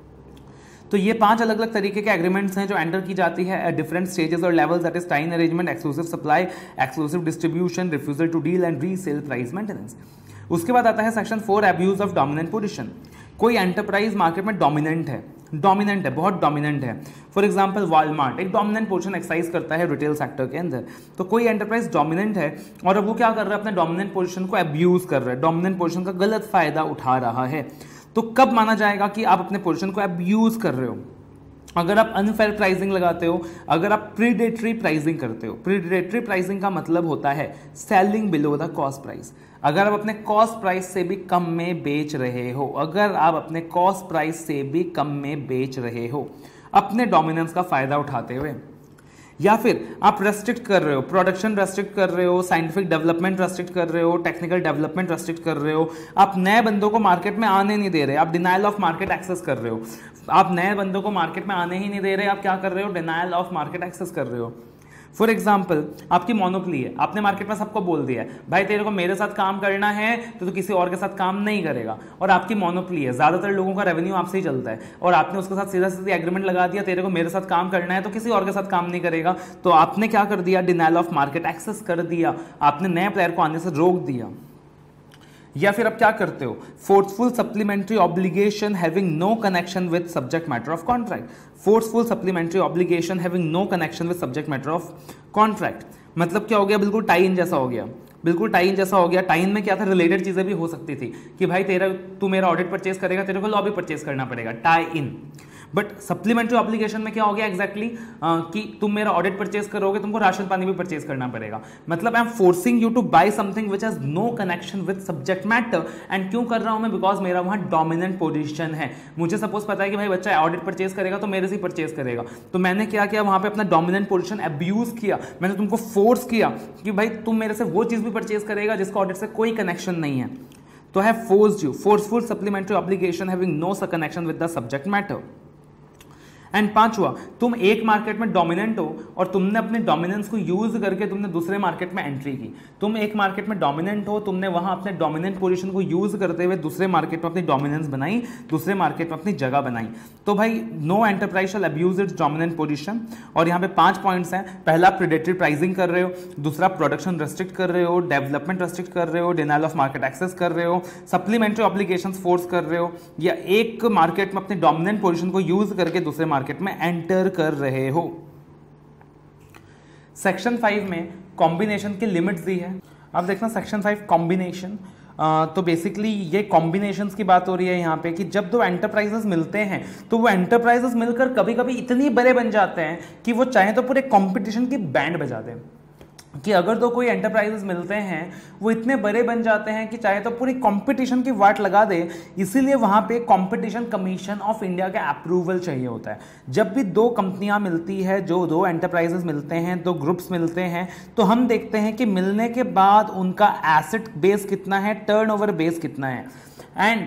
तो ये 5 अलग अलग तरीके के एग्रीमेंट्स हैं जो एंटर की जाती है एट डिफरेंट स्टेजेस और levels, that is tie in arrangement, exclusive supply, exclusive distribution, refusal to deal and resale price maintenance. उसके बाद आता है section 4 abuse of dominant position. कोई एंटरप्राइज मार्केट में डोमिनेंट है, डोमिनेंट है, बहुत डोमिनेंट है। फॉर एग्जांपल वॉलमार्ट एक डोमिनेंट पोर्शन एक्सरसाइज करता है रिटेल सेक्टर के अंदर। तो कोई एंटरप्राइज डोमिनेंट है और अब वो क्या कर रहा है, अपने डोमिनेंट पोजीशन को अब्यूज कर रहा है, डोमिनेंट पोजीशन का गलत फायदा उठा रहा है। तो कब माना जाएगा कि आप अपने पोजीशन को अब्यूज कर रहे हो? अगर आप अनफेयर प्राइसिंग लगाते हो, अगर आप प्रीडेटरी प्राइसिंग करते हो। प्रीडेटरी प्राइसिंग का मतलब होता है selling below the cost price. अगर आप अपने कॉस्ट प्राइस से भी कम में बेच रहे हो, अगर आप अपने कॉस्ट प्राइस से भी कम में बेच रहे हो अपने डोमिनेंस का फायदा उठाते हुए, या फिर आप रेस्ट्रिक्ट कर रहे हो, प्रोडक्शन रेस्ट्रिक्ट कर रहे हो, साइंटिफिक डेवलपमेंट रेस्ट्रिक्ट कर रहे हो, टेक्निकल डेवलपमेंट रेस्ट्रिक्ट कर रहे हो, आप नए बंदों को मार्केट में आने नहीं दे रहे, आप डिनाइल ऑफ मार्केट एक्सेस कर रहे हो, आप नए बंदों को मार्केट में आने ही नहीं दे रहे, आप क्या कर रहे हो, डिनाइल ऑफ मार्केट एक्सेस कर रहे हो। फॉर एग्जाम्पल आपकी मोनोपोली है, आपने मार्केट में सबको बोल दिया है भाई तेरे को मेरे साथ काम करना है तो तू किसी और के साथ काम नहीं करेगा, और आपकी मोनोपोली है, ज्यादातर लोगों का रेवेन्यू आपसे ही चलता है, और आपने उसके साथ सीधा सीधा एग्रीमेंट लगा दिया तेरे को मेरे साथ काम करना है तो किसी और के साथ काम नहीं करेगा। तो आपने क्या कर दिया, डिनाइल ऑफ मार्केट एक्सेस कर दिया, आपने नए प्लेयर को आने से रोक दिया। या फिर आप क्या करते हो, forceful supplementary obligation having no connection with subject matter of contract. Forceful supplementary obligation having no connection with subject matter of contract मतलब क्या हो गया, बिल्कुल टाई इन जैसा हो गया, बिल्कुल टाई इन जैसा हो गया। टाई इन में क्या था, रिलेटेड चीजें भी हो सकती थी कि भाई तू मेरा ऑडिट परचेज करेगा, तेरे को लॉ भी परचेज करना पड़ेगा, tie in. But supplementary obligation में क्या हो गया एग्जैक्टली कि तुम मेरा ऑडिट परचेज करोगे, तुमको राशन पानी भी परचेज करना पड़ेगा। मतलब I am forcing you to buy something which has no connection with subject matter. And क्यों कर रहा हूं मैं, बिकॉज मेरा वहां डोमिनेंट पोजीशन है। मुझे सपोज पता है कि भाई बच्चा ऑडिट परचेज करेगा तो मेरे से ही परचेज करेगा, तो मैंने क्या किया, वहां पे अपना डोमिनेंट पोजीशन अब्यूज किया, मैंने तुमको फोर्स किया कि भाई तुम मेरे से वो चीज भी परचेज करेगा जिसका ऑडिट से कोई कनेक्शन नहीं है। तो have forced you, forceful supplementary obligation having no connection with the subject matter. And पांचवा, तुम एक मार्केट में डोमिनेंट हो और तुमने अपने डोमिनेंस को यूज करके तुमने दूसरे मार्केट में एंट्री की। तुम एक मार्केट में डोमिनेंट हो, तुमने वहां अपने डोमिनेंट पोजीशन को यूज करते हुए दूसरे मार्केट में अपनी डोमिनेंस बनाई, दूसरे मार्केट में अपनी जगह बनाई। तो भाई no enterprise shall abuse its dominant position. और यहाँ पे 5 पॉइंट्स हैं। पहला, प्रेडेटरी प्राइसिंग कर रहे हो, दूसरा प्रोडक्शन रेस्ट्रिक्ट कर रहे हो, डेवलपमेंट रेस्ट्रिक्ट कर रहे हो, डिनाइल ऑफ मार्केट एक्सेस कर रहे हो, सप्लीमेंट्री ऑब्लिगेशंस फोर्स कर रहे हो, या एक मार्केट में अपने डोमिनेंट पोजीशन को यूज करके दूसरे मार्केट में एंटर कर रहे हो। सेक्शन 5 में कॉम्बिनेशन की लिमिट्स दी है। अब देखना सेक्शन 5 कॉम्बिनेशन, तो बेसिकली ये कॉम्बिनेशंस की बात हो रही है यहाँ पे कि जब दो एंटरप्राइजेस मिलते हैं तो वो एंटरप्राइजेस मिलकर कभी कभी इतनी बड़े बन जाते हैं कि वो चाहे तो पूरे कंपटीशन की बैंड बजा दें। कि अगर तो कोई एंटरप्राइजेस मिलते हैं वो इतने बड़े बन जाते हैं कि चाहे तो पूरी कंपटीशन की वाट लगा दे। इसीलिए वहां पे कंपटीशन कमीशन ऑफ इंडिया का अप्रूवल चाहिए होता है। जब भी दो कंपनियां मिलती है, जो दो एंटरप्राइजेस मिलते हैं, दो ग्रुप्स मिलते हैं, तो हम देखते हैं कि मिलने के बाद उनका एसेट बेस कितना है, टर्नओवर बेस कितना है। एंड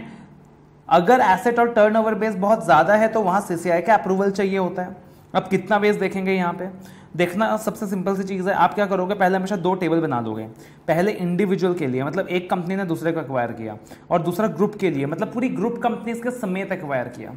अगर एसेट और टर्नओवर बेस बहुत ज्यादा है तो वहां सीसीआई का अप्रूवल चाहिए होता है। अब कितना बेस देखेंगे यहाँ पे, देखना सबसे सिंपल सी चीज़ है। आप क्या करोगे, पहले हमेशा 2 टेबल बना दोगे। पहले इंडिविजुअल के लिए, मतलब एक कंपनी ने दूसरे को एक्वायर किया, और दूसरा ग्रुप के लिए, मतलब पूरी ग्रुप कंपनीज के समेत एक्वायर किया।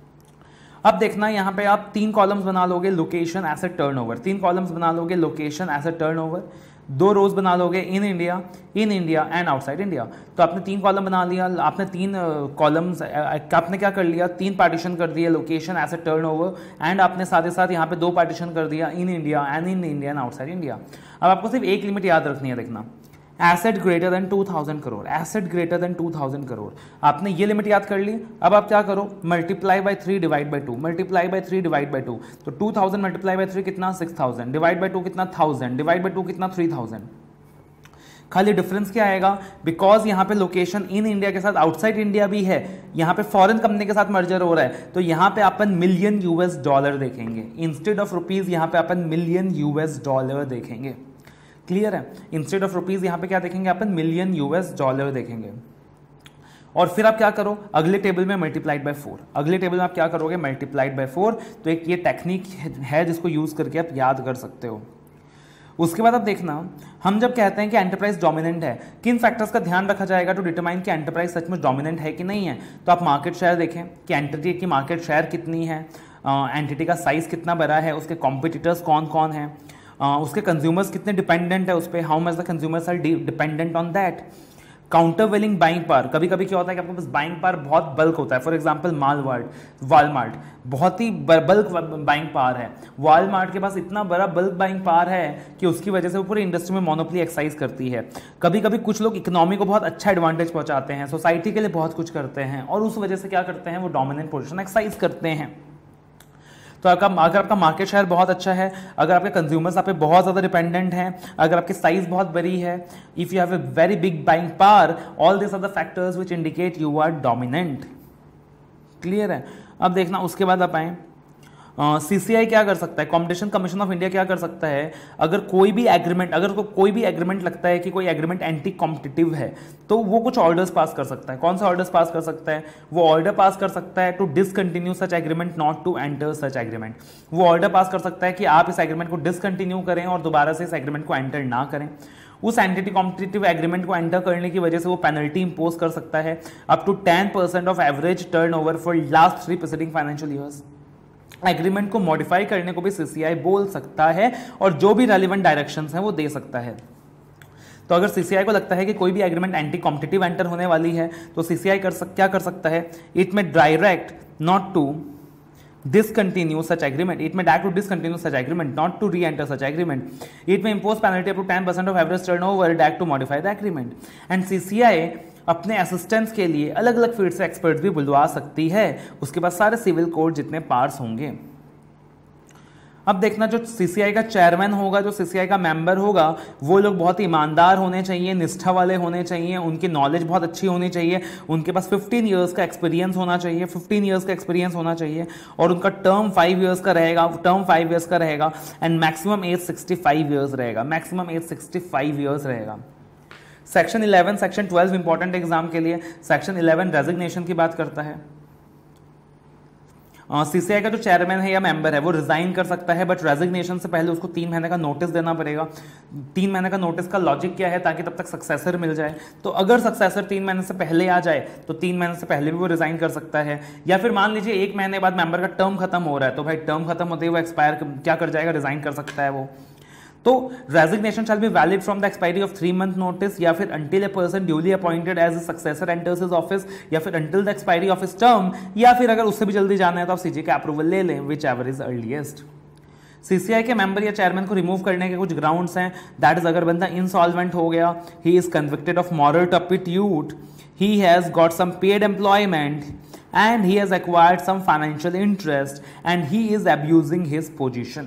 अब देखना यहाँ पे आप 3 कॉलम्स बना लोगे, लोकेशन एसेट टर्नओवर। 3 कॉलम्स बना लोगे, लोकेशन एसेट टर्नओवर। 2 रोज बना लोगे, in India and outside India. तो आपने 3 कॉलम बना लिया, आपने 3 कॉलम्स आपने क्या कर लिया, 3 पार्टीशन कर दिया, लोकेशन एसेट टर्नओवर, एंड आपने साथ ही साथ यहाँ पे 2 पार्टीशन कर दिया, in India and outside India. अब आपको सिर्फ एक लिमिट याद रखनी है, देखना asset greater than 2000 crore, asset greater than 2000 crore. आपने ये लिमिट याद कर ली। अब आप क्या करो, multiply by 3 divide by 2, multiply by 3 divide by 2। तो 2000 मल्टीप्लाई बाय 3 कितना, 6000, डिवाइड बाय 2 कितना, 1000, डिवाइड बाय 2 कितना, 3000। खाली डिफरेंस क्या आएगा, बिकॉज यहाँ पे लोकेशन इन इंडिया के साथ आउटसाइड इंडिया भी है, यहाँ पे फॉरेन कंपनी के साथ मर्जर हो रहा है, तो यहाँ पे अपन मिलियन $US देखेंगे इंस्टेड ऑफ रुपीज। यहाँ पे अपन मिलियन $US देखेंगे। क्लियर है, इंस्टेड ऑफ रुपीज यहाँ पे क्या देखेंगे अपन, मिलियन $US देखेंगे। और फिर आप क्या करो, अगले टेबल में मल्टीप्लाइड बाय 4, अगले टेबल में आप क्या करोगे, मल्टीप्लाइड बाय 4। तो एक ये टेक्निक है जिसको यूज करके आप याद कर सकते हो। उसके बाद आप देखना, हम जब कहते हैं कि एंटरप्राइज डोमिनेंट है, किन फैक्टर्स का ध्यान रखा जाएगा टू डिटरमाइन कि एंटरप्राइज सच में डोमिनेंट है कि नहीं है। तो आप मार्केट शेयर देखें कि एंटिटी की मार्केट शेयर कितनी है, एंटिटी का साइज कितना बड़ा है, उसके कॉम्पिटिटर्स कौन कौन है, उसके कंज्यूमर्स कितने डिपेंडेंट है उस पर, how much the consumers are dependent on that. Countervailing buying power, कभी कभी क्या होता है कि आपके पास बाइंग पावर बहुत बल्क होता है, फॉर एग्जांपल वॉलमार्ट बहुत ही बल्क बाइंग पावर है, वॉलमार्ट के पास इतना बड़ा बल्क बाइंग पावर है कि उसकी वजह से वो पूरी इंडस्ट्री में मोनोपोली एक्सरसाइज करती है। कभी कभी कुछ लोग इकोनॉमी को बहुत अच्छा एडवांटेज पहुंचाते हैं, सोसाइटी के लिए बहुत कुछ करते हैं और उस वजह से क्या करते हैं, वो डोमिनेंट पोजीशन एक्सरसाइज करते हैं। तो अगर आपका मार्केट शेयर बहुत अच्छा है, अगर आपके कंज्यूमर्स आप पे बहुत ज़्यादा डिपेंडेंट हैं, अगर आपकी साइज बहुत बड़ी है, if you have a very big buying power, all this are the factors which indicate you are dominant. Clear है? अब देखना उसके बाद आप आए सीसीआई क्या कर सकता है, कॉम्पिटिशन कमीशन ऑफ इंडिया क्या कर सकता है, अगर कोई भी एग्रीमेंट लगता है कि कोई एग्रीमेंट एंटी कॉम्पिटिटिव है तो वो कुछ ऑर्डर्स पास कर सकता है। कौन सा ऑर्डर्स पास कर सकता है? वो ऑर्डर पास कर सकता है to discontinue such agreement, not to enter such agreement. वो ऑर्डर पास कर सकता है कि आप इस एग्रीमेंट को डिसकंटिन्यू करें और दोबारा से इस एग्रीमेंट को एंटर ना करें। उस एंटी कॉम्पिटिटिव एग्रीमेंट को एंटर करने की वजह से वो पेनल्टी इंपोज कर सकता है up to 10% of average turnover for last 3 preceding financial years. Agreement को मॉडिफाई करने को भी सीसीआई बोल सकता है और जो भी रेलिवेंट डायरेक्शंस हैं वो दे सकता है। तो अगर सीसीआई को लगता है कि कोई भी एग्रीमेंट एंटी कॉम्पिटिटिव एंटर होने वाली है तो सीसीआई क्या कर सकता है, it may direct not to discontinue such agreement, it may direct to discontinue such agreement, not to re-enter such agreement. It may impose penalty up to 10% of average turnover, direct to modify the agreement. And CCI अपने assistance के लिए अलग अलग field से expert भी बुलवा सकती है, उसके बाद सारे सिविल कोड जितने पार्ट्स होंगे। अब देखना जो सीसीआई का चेयरमैन होगा, जो सीसीआई का मेंबर होगा, वो लोग बहुत ही ईमानदार होने चाहिए, निष्ठा वाले होने चाहिए, उनकी नॉलेज बहुत अच्छी होनी चाहिए, उनके पास 15 इयर्स का एक्सपीरियंस होना चाहिए, 15 इयर्स का एक्सपीरियंस होना चाहिए और उनका टर्म 5 इयर्स का रहेगा एंड मैक्सिमम एज 65 इयर्स रहेगा, मैक्सिमम एज 65 इयर्स रहेगा। सेक्शन 11 सेक्शन 12 इंपॉर्टेंट एग्जाम के लिए। सेक्शन 11 रेजिग्नेशन की बात करता है। सीसीआई का जो चेयरमैन है या मेंबर है वो रिजाइन कर सकता है, बट रेजिग्नेशन से पहले उसको 3 महीने का नोटिस देना पड़ेगा। 3 महीने का नोटिस का लॉजिक क्या है, ताकि तब तक सक्सेसर मिल जाए। तो अगर सक्सेसर 3 महीने से पहले आ जाए तो 3 महीने से पहले भी वो रिजाइन कर सकता है, या फिर मान लीजिए 1 महीने बाद मेंबर का टर्म खत्म हो रहा है तो भाई टर्म खत्म होते ही वो एक्सपायर क्या कर जाएगा, रिजाइन कर सकता है वो। तो resignation shall be valid from the expiry of 3 month notice, या फिर until a person duly appointed as a successor enters his office, या फिर until the expiry of his term, या फिर अगर उससे भी जल्दी जाना है तो आप सीजी का अप्रूवल ले लें, whichever is earliest. CCI के मेंबर या चेयरमैन को रिमूव करने के कुछ ग्राउंड्स हैं, दैट इज अगर बंदा इंसॉल्वेंट हो गया, he is convicted of moral turpitude, he has got some paid employment and he has acquired some financial interest and he is abusing his position.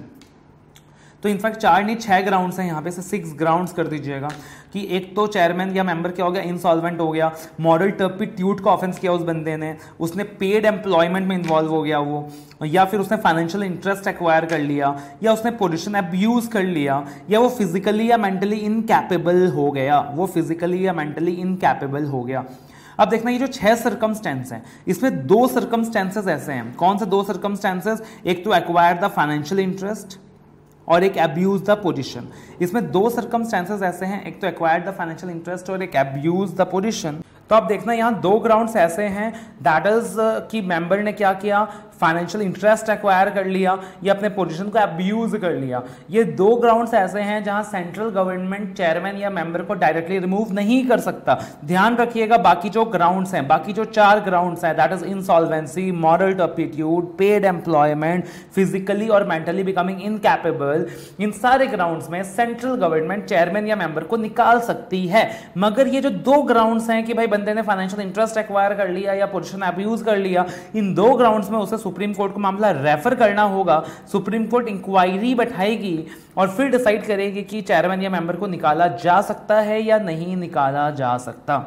तो इनफैक्ट 4 नहीं 6 ग्राउंड्स हैं यहाँ पे से 6 ग्राउंड्स कर दीजिएगा कि एक तो चेयरमैन या मेंबर क्या हो गया, इंसॉल्वेंट हो गया, मॉरल टर्पिट्यूड का ऑफेंस किया उस बंदे ने, उसने पेड एम्प्लॉयमेंट में इन्वॉल्व हो गया वो, या फिर उसने फाइनेंशियल इंटरेस्ट एक्वायर कर लिया, या उसने पोजीशन अब्यूज कर लिया, या वो फिजिकली या मेंटली इनकैपेबल हो गया, वो फिजिकली या मेंटली इनकैपेबल हो गया। अब देखना ये जो 6 सर्कमस्टेंस हैं इसमें 2 सर्कमस्टेंसेस ऐसे हैं। कौन से 2 सर्कमस्टेंसेस? एक तो एक्वायर द फाइनेंशियल इंटरेस्ट और एक अब्यूज द पोजीशन। इसमें 2 सर्कमस्टेंसेस ऐसे हैं, एक तो एक्वायर्ड द फाइनेंशियल इंटरेस्ट और एक अब्यूज द पोजीशन। तो आप देखना यहाँ 2 ग्राउंड्स ऐसे हैं, दैट इज कि मेंबर ने क्या किया, फाइनेंशियल इंटरेस्ट एक्वायर कर लिया या अपने पोजीशन को अब्यूज कर लिया। ये 2 ग्राउंड्स ऐसे हैं जहां सेंट्रल गवर्नमेंट चेयरमैन या मेंबर को डायरेक्टली रिमूव नहीं कर सकता। ध्यान रखिएगा, बाकी जो ग्राउंड्स हैं, बाकी जो 4 ग्राउंड्स हैं, that is insolvency, moral turpitude, paid employment, physically और मेंटली बिकमिंग इनकैपेबल, इन सारे ग्राउंड्स में सेंट्रल गवर्नमेंट चेयरमैन या मेंबर को निकाल सकती है। मगर ये जो 2 ग्राउंड्स हैं कि भाई बंदे ने फाइनेंशियल इंटरेस्ट एक्वायर कर लिया या पोजीशन अब्यूज कर लिया, इन 2 ग्राउंड्स में उसे सुप्रीम कोर्ट को मामला रेफर करना होगा। सुप्रीम कोर्ट इंक्वायरी बैठाएगी और फिर डिसाइड करेगी कि चेयरमैन या मेंबर को निकाला जा सकता है या नहीं निकाला जा सकता।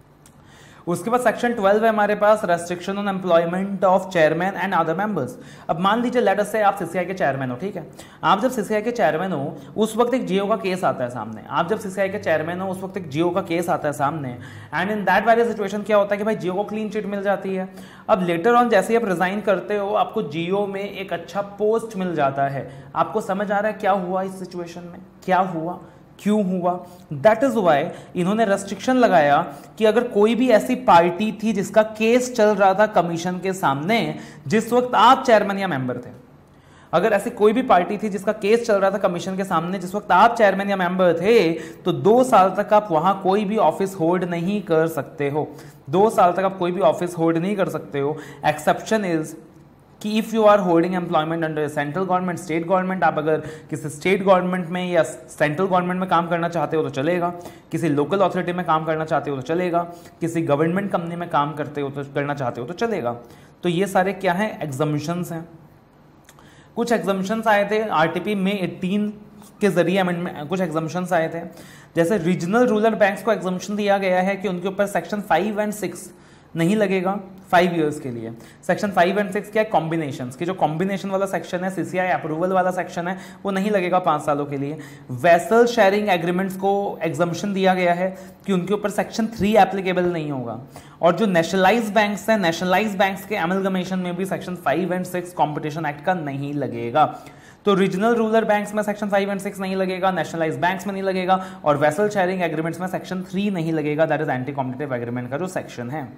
उसके बाद सेक्शन 12 है हमारे पास, restriction on employment of chairman and other members. अब मान लीजिए लेट अस से आप सीसीआई के चेयरमैन हो, ठीक है। आप जब सीसीआई के चेयरमैन हो उस वक्त एक जीओ का केस आता है सामने, आप जब सीसीआई के चेयरमैन हो उस वक्त एक जीओ का केस आता है सामने, and in that very situation क्या होता है कि भाई जीओ को क्लीन चिट मिल जाती है। अब लेटर ऑन जैसे ही आप रिजाइन करते हो आपको जीओ में एक अच्छा पोस्ट मिल जाता है। आपको समझ आ रहा है क्या हुआ इस सिचुएशन में, क्या हुआ, क्यों हुआ? दैट इज वाई इन्होंने रेस्ट्रिक्शन लगाया कि अगर कोई भी ऐसी पार्टी थी जिसका केस चल रहा था कमीशन के सामने जिस वक्त आप चेयरमैन या मेंबर थे, अगर ऐसी कोई भी पार्टी थी जिसका केस चल रहा था कमीशन के सामने, जिस वक्त आप चेयरमैन या मेंबर थे, तो 2 साल तक आप वहां कोई भी ऑफिस होल्ड नहीं कर सकते हो। 2 साल तक आप कोई भी ऑफिस होल्ड नहीं कर सकते हो। एक्सेप्शन इज कि if you are holding employment under central government, state government, आप अगर किसी स्टेट गवर्नमेंट में या सेंट्रल गवर्नमेंट में काम करना चाहते हो तो चलेगा, किसी लोकल अथॉरिटी में काम करना चाहते हो तो चलेगा, किसी गवर्नमेंट कंपनी में काम करना चाहते हो तो चलेगा। तो ये सारे क्या है, एग्जम्पशंस हैं। कुछ एग्जम्पशंस आए थे आरटीपी में 18 के जरिए अमेंडमेंट, कुछ एग्जम्पशंस आए थे। जैसे रीजनल रूरल बैंक्स को एग्जम्पशन दिया गया है कि उनके ऊपर सेक्शन 5 और 6 नहीं लगेगा 5 इयर्स के लिए। सेक्शन 5 और 6 क्या है, कॉम्बिनेशंस, कि जो कॉम्बिनेशन वाला सेक्शन है, सीसीआई अप्रूवल वाला सेक्शन है, वो नहीं लगेगा 5 सालों के लिए। वेसल शेयरिंग एग्रीमेंट्स को एग्जम्पशन दिया गया है कि उनके ऊपर सेक्शन 3 एप्लीकेबल नहीं होगा। और जो नेशनलाइज बैंक्स हैं, नेशनलाइज बैंक्स के एमलगमेशन में भी सेक्शन 5 और 6 कॉम्पिटिशन एक्ट का नहीं लगेगा। तो रीजनल रूरल बैंक्स में सेक्शन 5 और 6 नहीं लगेगा, नेशनलाइज बैंक्स में नहीं लगेगा, और वेसल शेयरिंग एग्रीमेंट्स में सेक्शन 3 नहीं लगेगा, that is anti competitive agreement का जो सेक्शन है।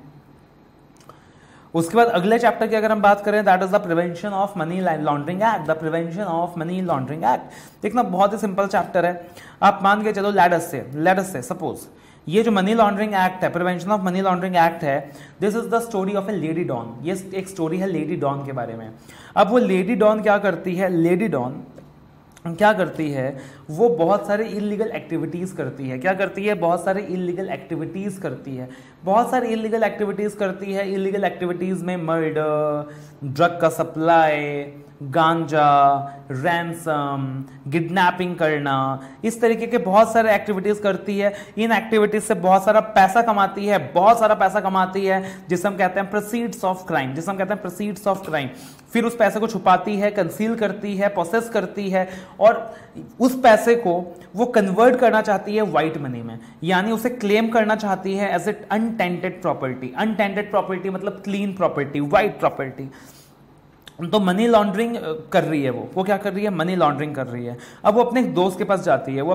उसके बाद अगले चैप्टर की अगर हम बात करें, that is the prevention of money laundering act, the prevention of money laundering act. देखना बहुत ही सिंपल चैप्टर है। आप मान के चलो लेट अस से सपोज ये जो मनी लॉन्ड्रिंग एक्ट है, prevention of money laundering act है, this is the story of a lady don. ये एक स्टोरी है लेडी डॉन के बारे में। अब वो लेडी डॉन क्या करती है, लेडी डॉन क्या करती है, वो बहुत सारे इलीगल एक्टिविटीज करती है। क्या करती है, बहुत सारे इलीगल एक्टिविटीज करती है, बहुत सारी इलीगल एक्टिविटीज करती है। इलीगल एक्टिविटीज में मर्डर, ड्रग का सप्लाई, गांजा, रैंसम, किडनैपिंग करना, इस तरीके के बहुत सारे एक्टिविटीज करती है। इन एक्टिविटीज से बहुत सारा पैसा कमाती है, बहुत सारा पैसा कमाती है, जिसे हम कहते हैं प्रोसीड्स ऑफ क्राइम, जिसे हम कहते हैं प्रोसीड्स ऑफ क्राइम। फिर उस पैसे को छुपाती है, कंसील करती है, प्रोसेस करती है, और उस पैसे को वो कन्वर्ट करना चाहती है व्हाइट मनी में, यानी उसे क्लेम करना चाहती है as a untainted property. Untainted property मतलब क्लीन प्रॉपर्टी, व्हाइट प्रॉपर्टी। तो मनी लॉन्ड्रिंग कर रही है, वो क्या कर रही है, मनी लॉन्ड्रिंग कर रही है। अब वो अपने एक दोस्त के पास जाती है,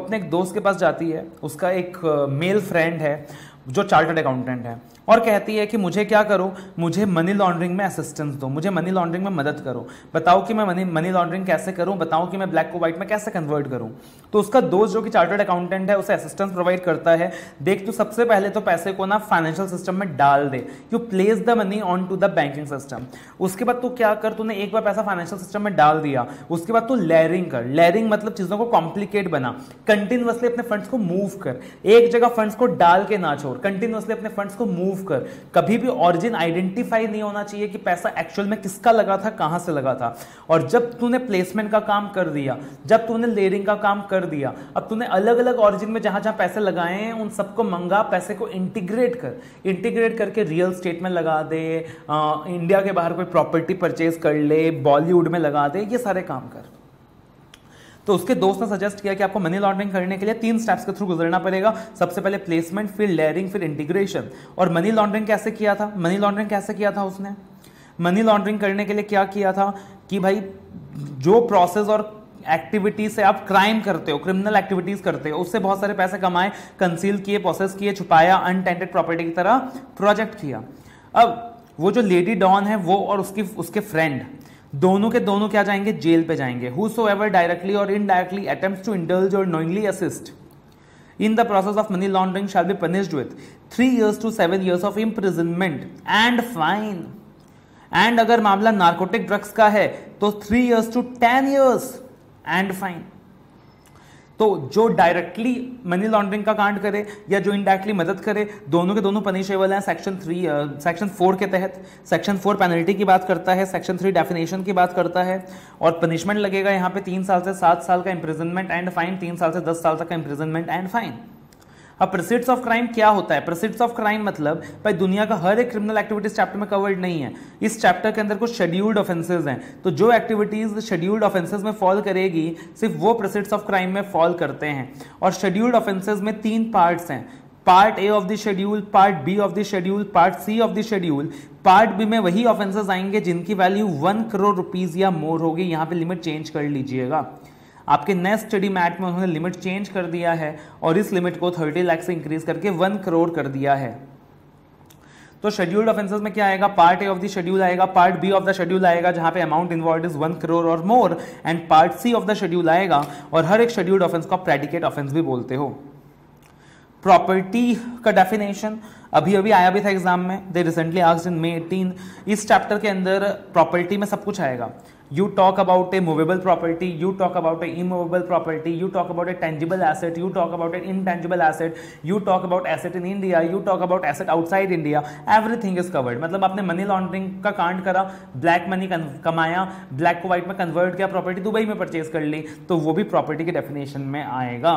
उसका एक मेल फ्रेंड है जो चार्टर्ड अकाउंटेंट है, और कहती है कि मुझे क्या करो, मुझे मनी लॉन्ड्रिंग में असिस्टेंस दो, मुझे मनी लॉन्ड्रिंग में मदद करो, बताओ कि मैं मनी लॉन्ड्रिंग कैसे करूं, बताओ कि मैं ब्लैक को व्हाइट में कैसे कन्वर्ट करूं। तो उसका दोस्त जो कि चार्टर्ड अकाउंटेंट है उसे असिस्टेंस प्रोवाइड करता है। देख, तो सबसे पहले तो पैसे को ना फाइनेंशियल सिस्टम में डाल दे, you place the money on to the banking system. उसके बाद तू क्या कर, तूने एक बार पैसा फाइनेंशियल सिस्टम में डाल दिया, उसके बाद तू लेयरिंग कर। लेयरिंग मतलब चीजों को कॉम्प्लिकेट बना, कंटिन्यूअसली अपने फंड्स को मूव कर, एक जगह फंड्स को डाल के ना छोड़, कंटिन्यूअसली अपने फंड्स को मूव कर। कभी भी ऑरिजिन आइडेंटिफाई नहीं होना चाहिए कि पैसा एक्चुअल में किसका लगा था, कहां से लगा था। और जब तूने प्लेसमेंट का काम कर दिया, जब तूने लेयरिंग का काम कर दिया, अब तूने अलग अलग ऑरिजिन में जहां जहां पैसे लगाए हैं उन सबको मंगा, पैसे को इंटीग्रेट कर, इंटीग्रेट करके रियल स्टेट में लगा दे, इंडिया के बाहर कोई प्रॉपर्टी परचेज कर ले, बॉलीवुड में लगा दे, ये सारे काम कर। तो उसके दोस्त ने सजेस्ट किया कि आपको मनी लॉन्ड्रिंग करने के लिए 3 स्टेप्स के थ्रू गुजरना पड़ेगा। सबसे पहले प्लेसमेंट, फिर लेयरिंग, फिर इंटीग्रेशन। और मनी लॉन्ड्रिंग कैसे किया था, मनी लॉन्ड्रिंग कैसे किया था उसने, मनी लॉन्ड्रिंग करने के लिए क्या किया था कि भाई जो प्रोसेस और एक्टिविटी से आप क्राइम करते हो, क्रिमिनल एक्टिविटीज करते हो, उससे बहुत सारे पैसे कमाए, कंसील किए, प्रोसेस किए, छुपाया, अनटेंटेड प्रॉपर्टी की तरह प्रोजेक्ट किया। अब वो जो लेडी डॉन है वो और उसके फ्रेंड दोनों के दोनों क्या जाएंगे, जेल पे जाएंगे। Whosoever directly or indirectly attempts to indulge or knowingly assist in the process of money laundering shall be punished with 3 years to 7 years of imprisonment and fine. And अगर मामला नार्कोटिक ड्रग्स का है तो 3 years to 10 years and fine. तो जो directly money laundering का कांड करे या जो इनडायरेक्टली मदद करे, दोनों के दोनों पनिशेबल हैं सेक्शन 4 के तहत। सेक्शन 4 पेनल्टी की बात करता है, सेक्शन 3 डेफिनेशन की बात करता है, और पनिशमेंट लगेगा यहाँ पे 3 साल से 7 साल का इंप्रिजनमेंट एंड फाइन, 3 साल से 10 साल तक का इंप्रिजनमेंट एंड फाइन। अब प्रोसीड्स ऑफ क्राइम क्या होता है, प्रोसीड्स ऑफ क्राइम मतलब भाई दुनिया का हर एक क्रिमिनल एक्टिविटीज चैप्टर में कवर्ड नहीं है। इस चैप्टर के अंदर कुछ शेड्यूल्ड ऑफेंसेस हैं, तो जो एक्टिविटीज शेड्यूल्ड ऑफेंसेस में फॉल करेगी सिर्फ वो प्रोसीड्स ऑफ क्राइम में फॉल करते हैं। और शेड्यूल्ड ऑफेंसेस में 3 पार्ट्स हैं, part A of the schedule, part B of the schedule, part C of the schedule. Part B में वही ऑफेंसेस आएंगे जिनकी वैल्यू 1 करोड़ रुपीज या मोर होगी। यहाँ पे लिमिट चेंज कर लीजिएगा, आपके नेक्स्ट स्टडी मैट में उन्होंने लिमिट चेंज कर दिया है और इस लिमिट को 30 लाख से इंक्रीज करके 1 करोड़ कर दिया है। तो शेड्यूल्ड ऑफेंसेस में क्या आएगा, part A of the schedule आएगा, part B of the schedule आएगा जहां पे अमाउंट इन्वॉल्व इज 1 करोड़ और more, and part C of the schedule आएगा, और हर एक शेड्यूल्ड ऑफेंस को प्रेडिकेट ऑफेंस भी बोलते हो। प्रॉपर्टी का डेफिनेशन अभी अभी आया भी था एग्जाम में, they recently asked in May 18। इस चैप्टर के अंदर प्रॉपर्टी में सब कुछ आएगा। You talk about a movable property, you talk about a immovable property, you talk about a tangible asset, you talk about an intangible asset, you talk about asset in India, you talk about asset outside India, everything is covered। मतलब आपने money laundering का कांड करा, black money कमाया, black को white में convert किया, property Dubai में परचेज कर ली, तो वो भी प्रॉपर्टी के डेफिनेशन में आएगा।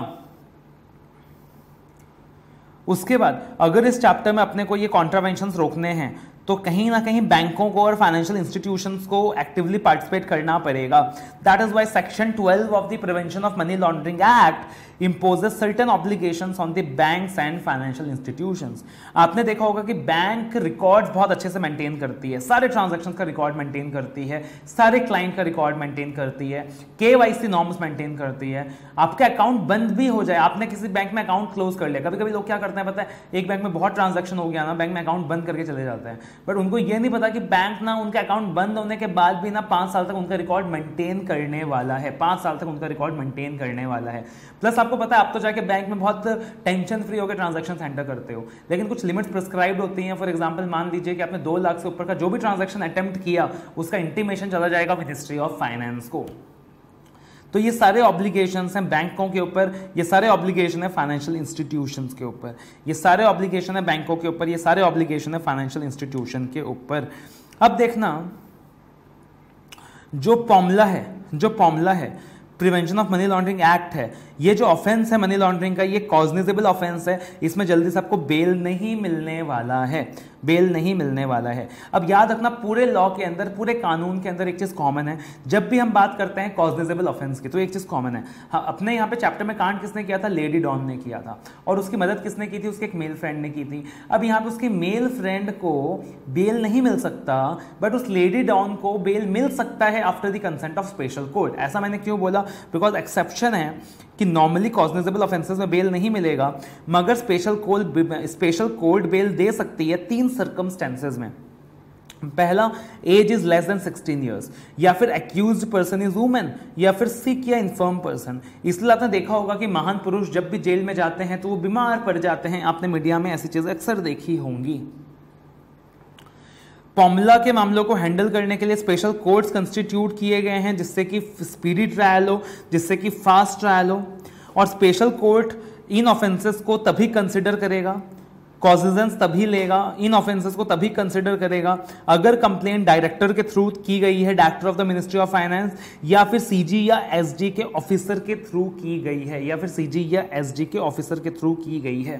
उसके बाद अगर इस चैप्टर में अपने को ये कॉन्ट्रावेंशंस रोकने हैं तो कहीं ना कहीं बैंकों को और फाइनेंशियल इंस्टीट्यूशंस को एक्टिवली पार्टिसिपेट करना पड़ेगा। That is why section 12 of the prevention of money laundering act imposes certain obligations on the banks and financial institutions। आपने देखा होगा कि बैंक रिकॉर्ड्स बहुत अच्छे से मेंटेन करती है, सारे ट्रांजैक्शंस का रिकॉर्ड मेंटेन करती है, सारे क्लाइंट का रिकॉर्ड मेंटेन करती है, KYC नॉर्म्स मेंटेन करती है। आपका अकाउंट बंद भी हो जाए, आपने किसी बैंक में अकाउंट क्लोज कर लिया, कभी कभी लोग क्या करते हैं पता है, एक बैंक में बहुत ट्रांजैक्शन हो गया ना, बैंक में अकाउंट बंद करके चले जाते हैं, बट उनको ये नहीं पता कि बैंक ना उनके अकाउंट बंद होने के बाद भी ना 5 साल तक उनका रिकॉर्ड मेंटेन करने वाला है, 5 साल तक उनका रिकॉर्ड मेंटेन करने वाला है। प्लस आपको पता है, आप तो जाके बैंक में बहुत टेंशन फ्री होकर ट्रांजैक्शन एंटर करते हो, लेकिन कुछ लिमिट्स प्रिस्क्राइब्ड होती हैं। फॉर एग्जांपल मान लीजिए कि आपने 2 लाख से ऊपर का जो भी ट्रांजैक्शन अटेम्प्ट किया उसका इंटीमेशन चला जाएगा मिनिस्ट्री ऑफ फाइनेंस को। तो ये सारे ऑब्लिगेशंस हैं बैंकों के ऊपर, ये सारे ऑब्लिगेशन है फाइनेंशियल इंस्टीट्यूशंस के ऊपर, ये सारे ऑब्लिगेशन है बैंकों के ऊपर, ये सारे ऑब्लिगेशन है फाइनेंशियल इंस्टीट्यूशन के ऊपर। अब देखना, जो पॉमला है prevention of money laundering act है, ये जो ऑफेंस है मनी लॉन्ड्रिंग का, ये कॉग्निजेबल ऑफेंस है, इसमें जल्दी से आपको बेल नहीं मिलने वाला है, बेल नहीं मिलने वाला है। अब याद रखना, पूरे लॉ के अंदर, पूरे कानून के अंदर एक चीज कॉमन है, जब भी हम बात करते हैं कॉग्निजेबल ऑफेंस की तो एक चीज कॉमन है। हाँ, अपने यहाँ पे चैप्टर में कांड किसने किया था, लेडी डॉन ने किया था, और उसकी मदद किसने की थी, उसके एक मेल फ्रेंड ने की थी। अब यहाँ पे उसके मेल फ्रेंड को बेल नहीं मिल सकता, बट उस लेडी डॉन को बेल मिल सकता है after the consent of special court. ऐसा मैंने क्यों बोला, बिकॉज एक्सेप्शन है कि नॉर्मली कॉग्निजेबल ऑफेंसेस में बेल नहीं मिलेगा, मगर स्पेशल कोर्ट बेल दे सकती है 3 सर्कमस्टेंसेस में। पहला, age is less than 16 years, या फिर एक्यूज्ड पर्सन इज वुमेन, या फिर सिक या इन्फर्म पर्सन। इसलिए आपने देखा होगा कि महान पुरुष जब भी जेल में जाते हैं तो वो बीमार पड़ जाते हैं, आपने मीडिया में ऐसी चीजें अक्सर देखी होंगी। पॉमला के मामलों को हैंडल करने के लिए स्पेशल कोर्ट्स कंस्टिट्यूट किए गए हैं, जिससे कि स्पीडी ट्रायल हो, जिससे कि फास्ट ट्रायल हो, और स्पेशल कोर्ट इन ऑफेंसेस को तभी कंसिडर करेगा, कॉग्निजेंस तभी लेगा, इन ऑफेंसेस को तभी कंसिडर करेगा अगर कंप्लेंट डायरेक्टर के थ्रू की गई है, director of the ministry of finance, या फिर सीजी या एसडी के ऑफिसर के थ्रू की गई है, या फिर सीजी या एसडी के ऑफिसर के थ्रू की गई है।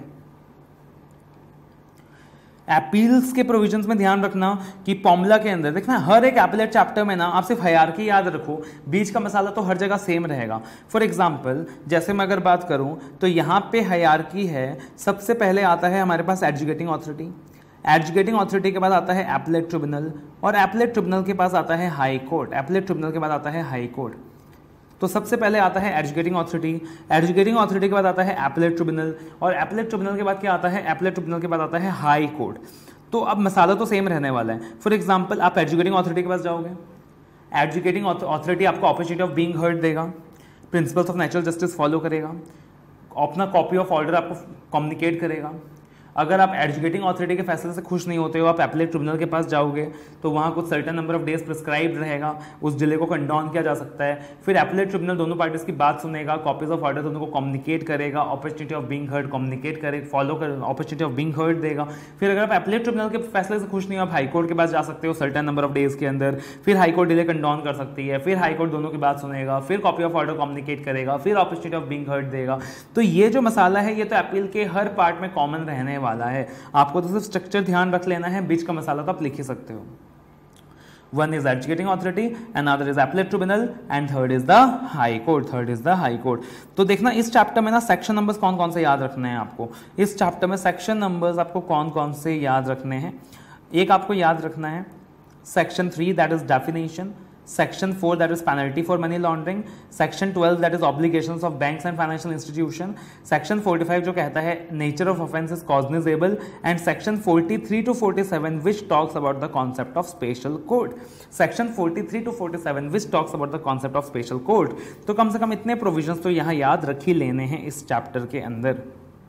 अपील्स के प्रोविजंस में ध्यान रखना कि पॉमला के अंदर देखना, हर एक एपलेट चैप्टर में ना आप सिर्फ हायरार्की याद रखो, बीच का मसाला तो हर जगह सेम रहेगा। फॉर एग्जांपल, जैसे मैं अगर बात करूं तो यहाँ पे हायरार्की है, सबसे पहले आता है हमारे पास एडजुकेटिंग ऑथोरिटी, एडजुकेटिंग ऑथोरिटी के बाद आता है एपलेट ट्रिब्यूनल, और एपलेट ट्रिब्यूनल के पास आता है हाई कोर्ट, एपलेट ट्रिब्यूनल के बाद आता है हाई कोर्ट। तो सबसे पहले आता है एडजुकेटिंग ऑथोरिटी, एडजुकेटिंग ऑथोरिटी के बाद आता है एपलेट ट्रिब्यूनल, और एपलेट ट्रिब्यूनल के बाद क्या आता है, एपलेट ट्रिब्यूनल के बाद आता है हाई कोर्ट। तो अब मसाला तो सेम रहने वाला है। फॉर एग्जांपल, आप एडजुकेटिंग ऑथोरिटी के पास जाओगे, एडजुकेटिंग ऑथोरिटी आपको अपॉर्चुनिटी ऑफ बीइंग हर्ड देगा, principles of natural justice follow करेगा, अपना कॉपी ऑफ ऑर्डर आपको कम्युनिकेट करेगा। अगर आप एडजुकेटिंग ऑथोरिटी के फैसले से खुश नहीं होते हो, आप एपलेट ट्रिब्यूनल के पास जाओगे तो वहाँ कुछ certain number of days prescribed रहेगा, उस डिले को कंडोन किया जा सकता है। फिर एपलेट ट्रिब्यूनल दोनों पार्टीज की बात सुनेगा, कॉपीज ऑफ ऑर्डर दोनों को कम्युनिकेट करेगा, opportunity of being heard communicate करेगा, फॉलो कर अपॉर्चुनिटी ऑफ बीइंग हर्ड देगा। फिर अगर आप एपलेट ट्रिब्यूनल के फैसले से खुश नहीं हो, आप हाई कोर्ट के पास जा सकते हो सर्टेन नंबर ऑफ डेज के अंदर, फिर हाई कोर्ट डिले कंडोन कर सकती है, फिर हाई कोर्ट दोनों की बात सुनेगा, फिर कॉपी ऑफ ऑर्डर कम्युनिकेट करेगा, फिर अपॉर्चुनिटी ऑफ बीइंग हर्ड देगा। तो ये जो मसाला है ये तो अपील के हर पार्ट में कॉमन रहने वाला है, आपको तो सिर्फ स्ट्रक्चर ध्यान रख लेना है, बीच का मसाला तो आप लिख ही सकते हो। One is adjudicating authority, another is appellate tribunal, and third is the high court. तो देखना इस चैप्टर में ना सेक्शन नंबर्स कौन कौन से याद रखने हैं आपको, इस चैप्टर में सेक्शन नंबर्स आपको कौन कौन से याद रखने हैं। एक आपको याद रखना है section 3, that is definition, Section 4 that is penalty for money laundering, Section 12 that is obligations of banks and financial institution, Section 45 जो कहता है nature of offence is cognizable, and Section 43 to 47 which talks about the concept of special court. Section 43 to 47 which talks about the concept of special court. तो कम से कम इतने provisions तो यहाँ याद रख ही लेने हैं इस चैप्टर के अंदर।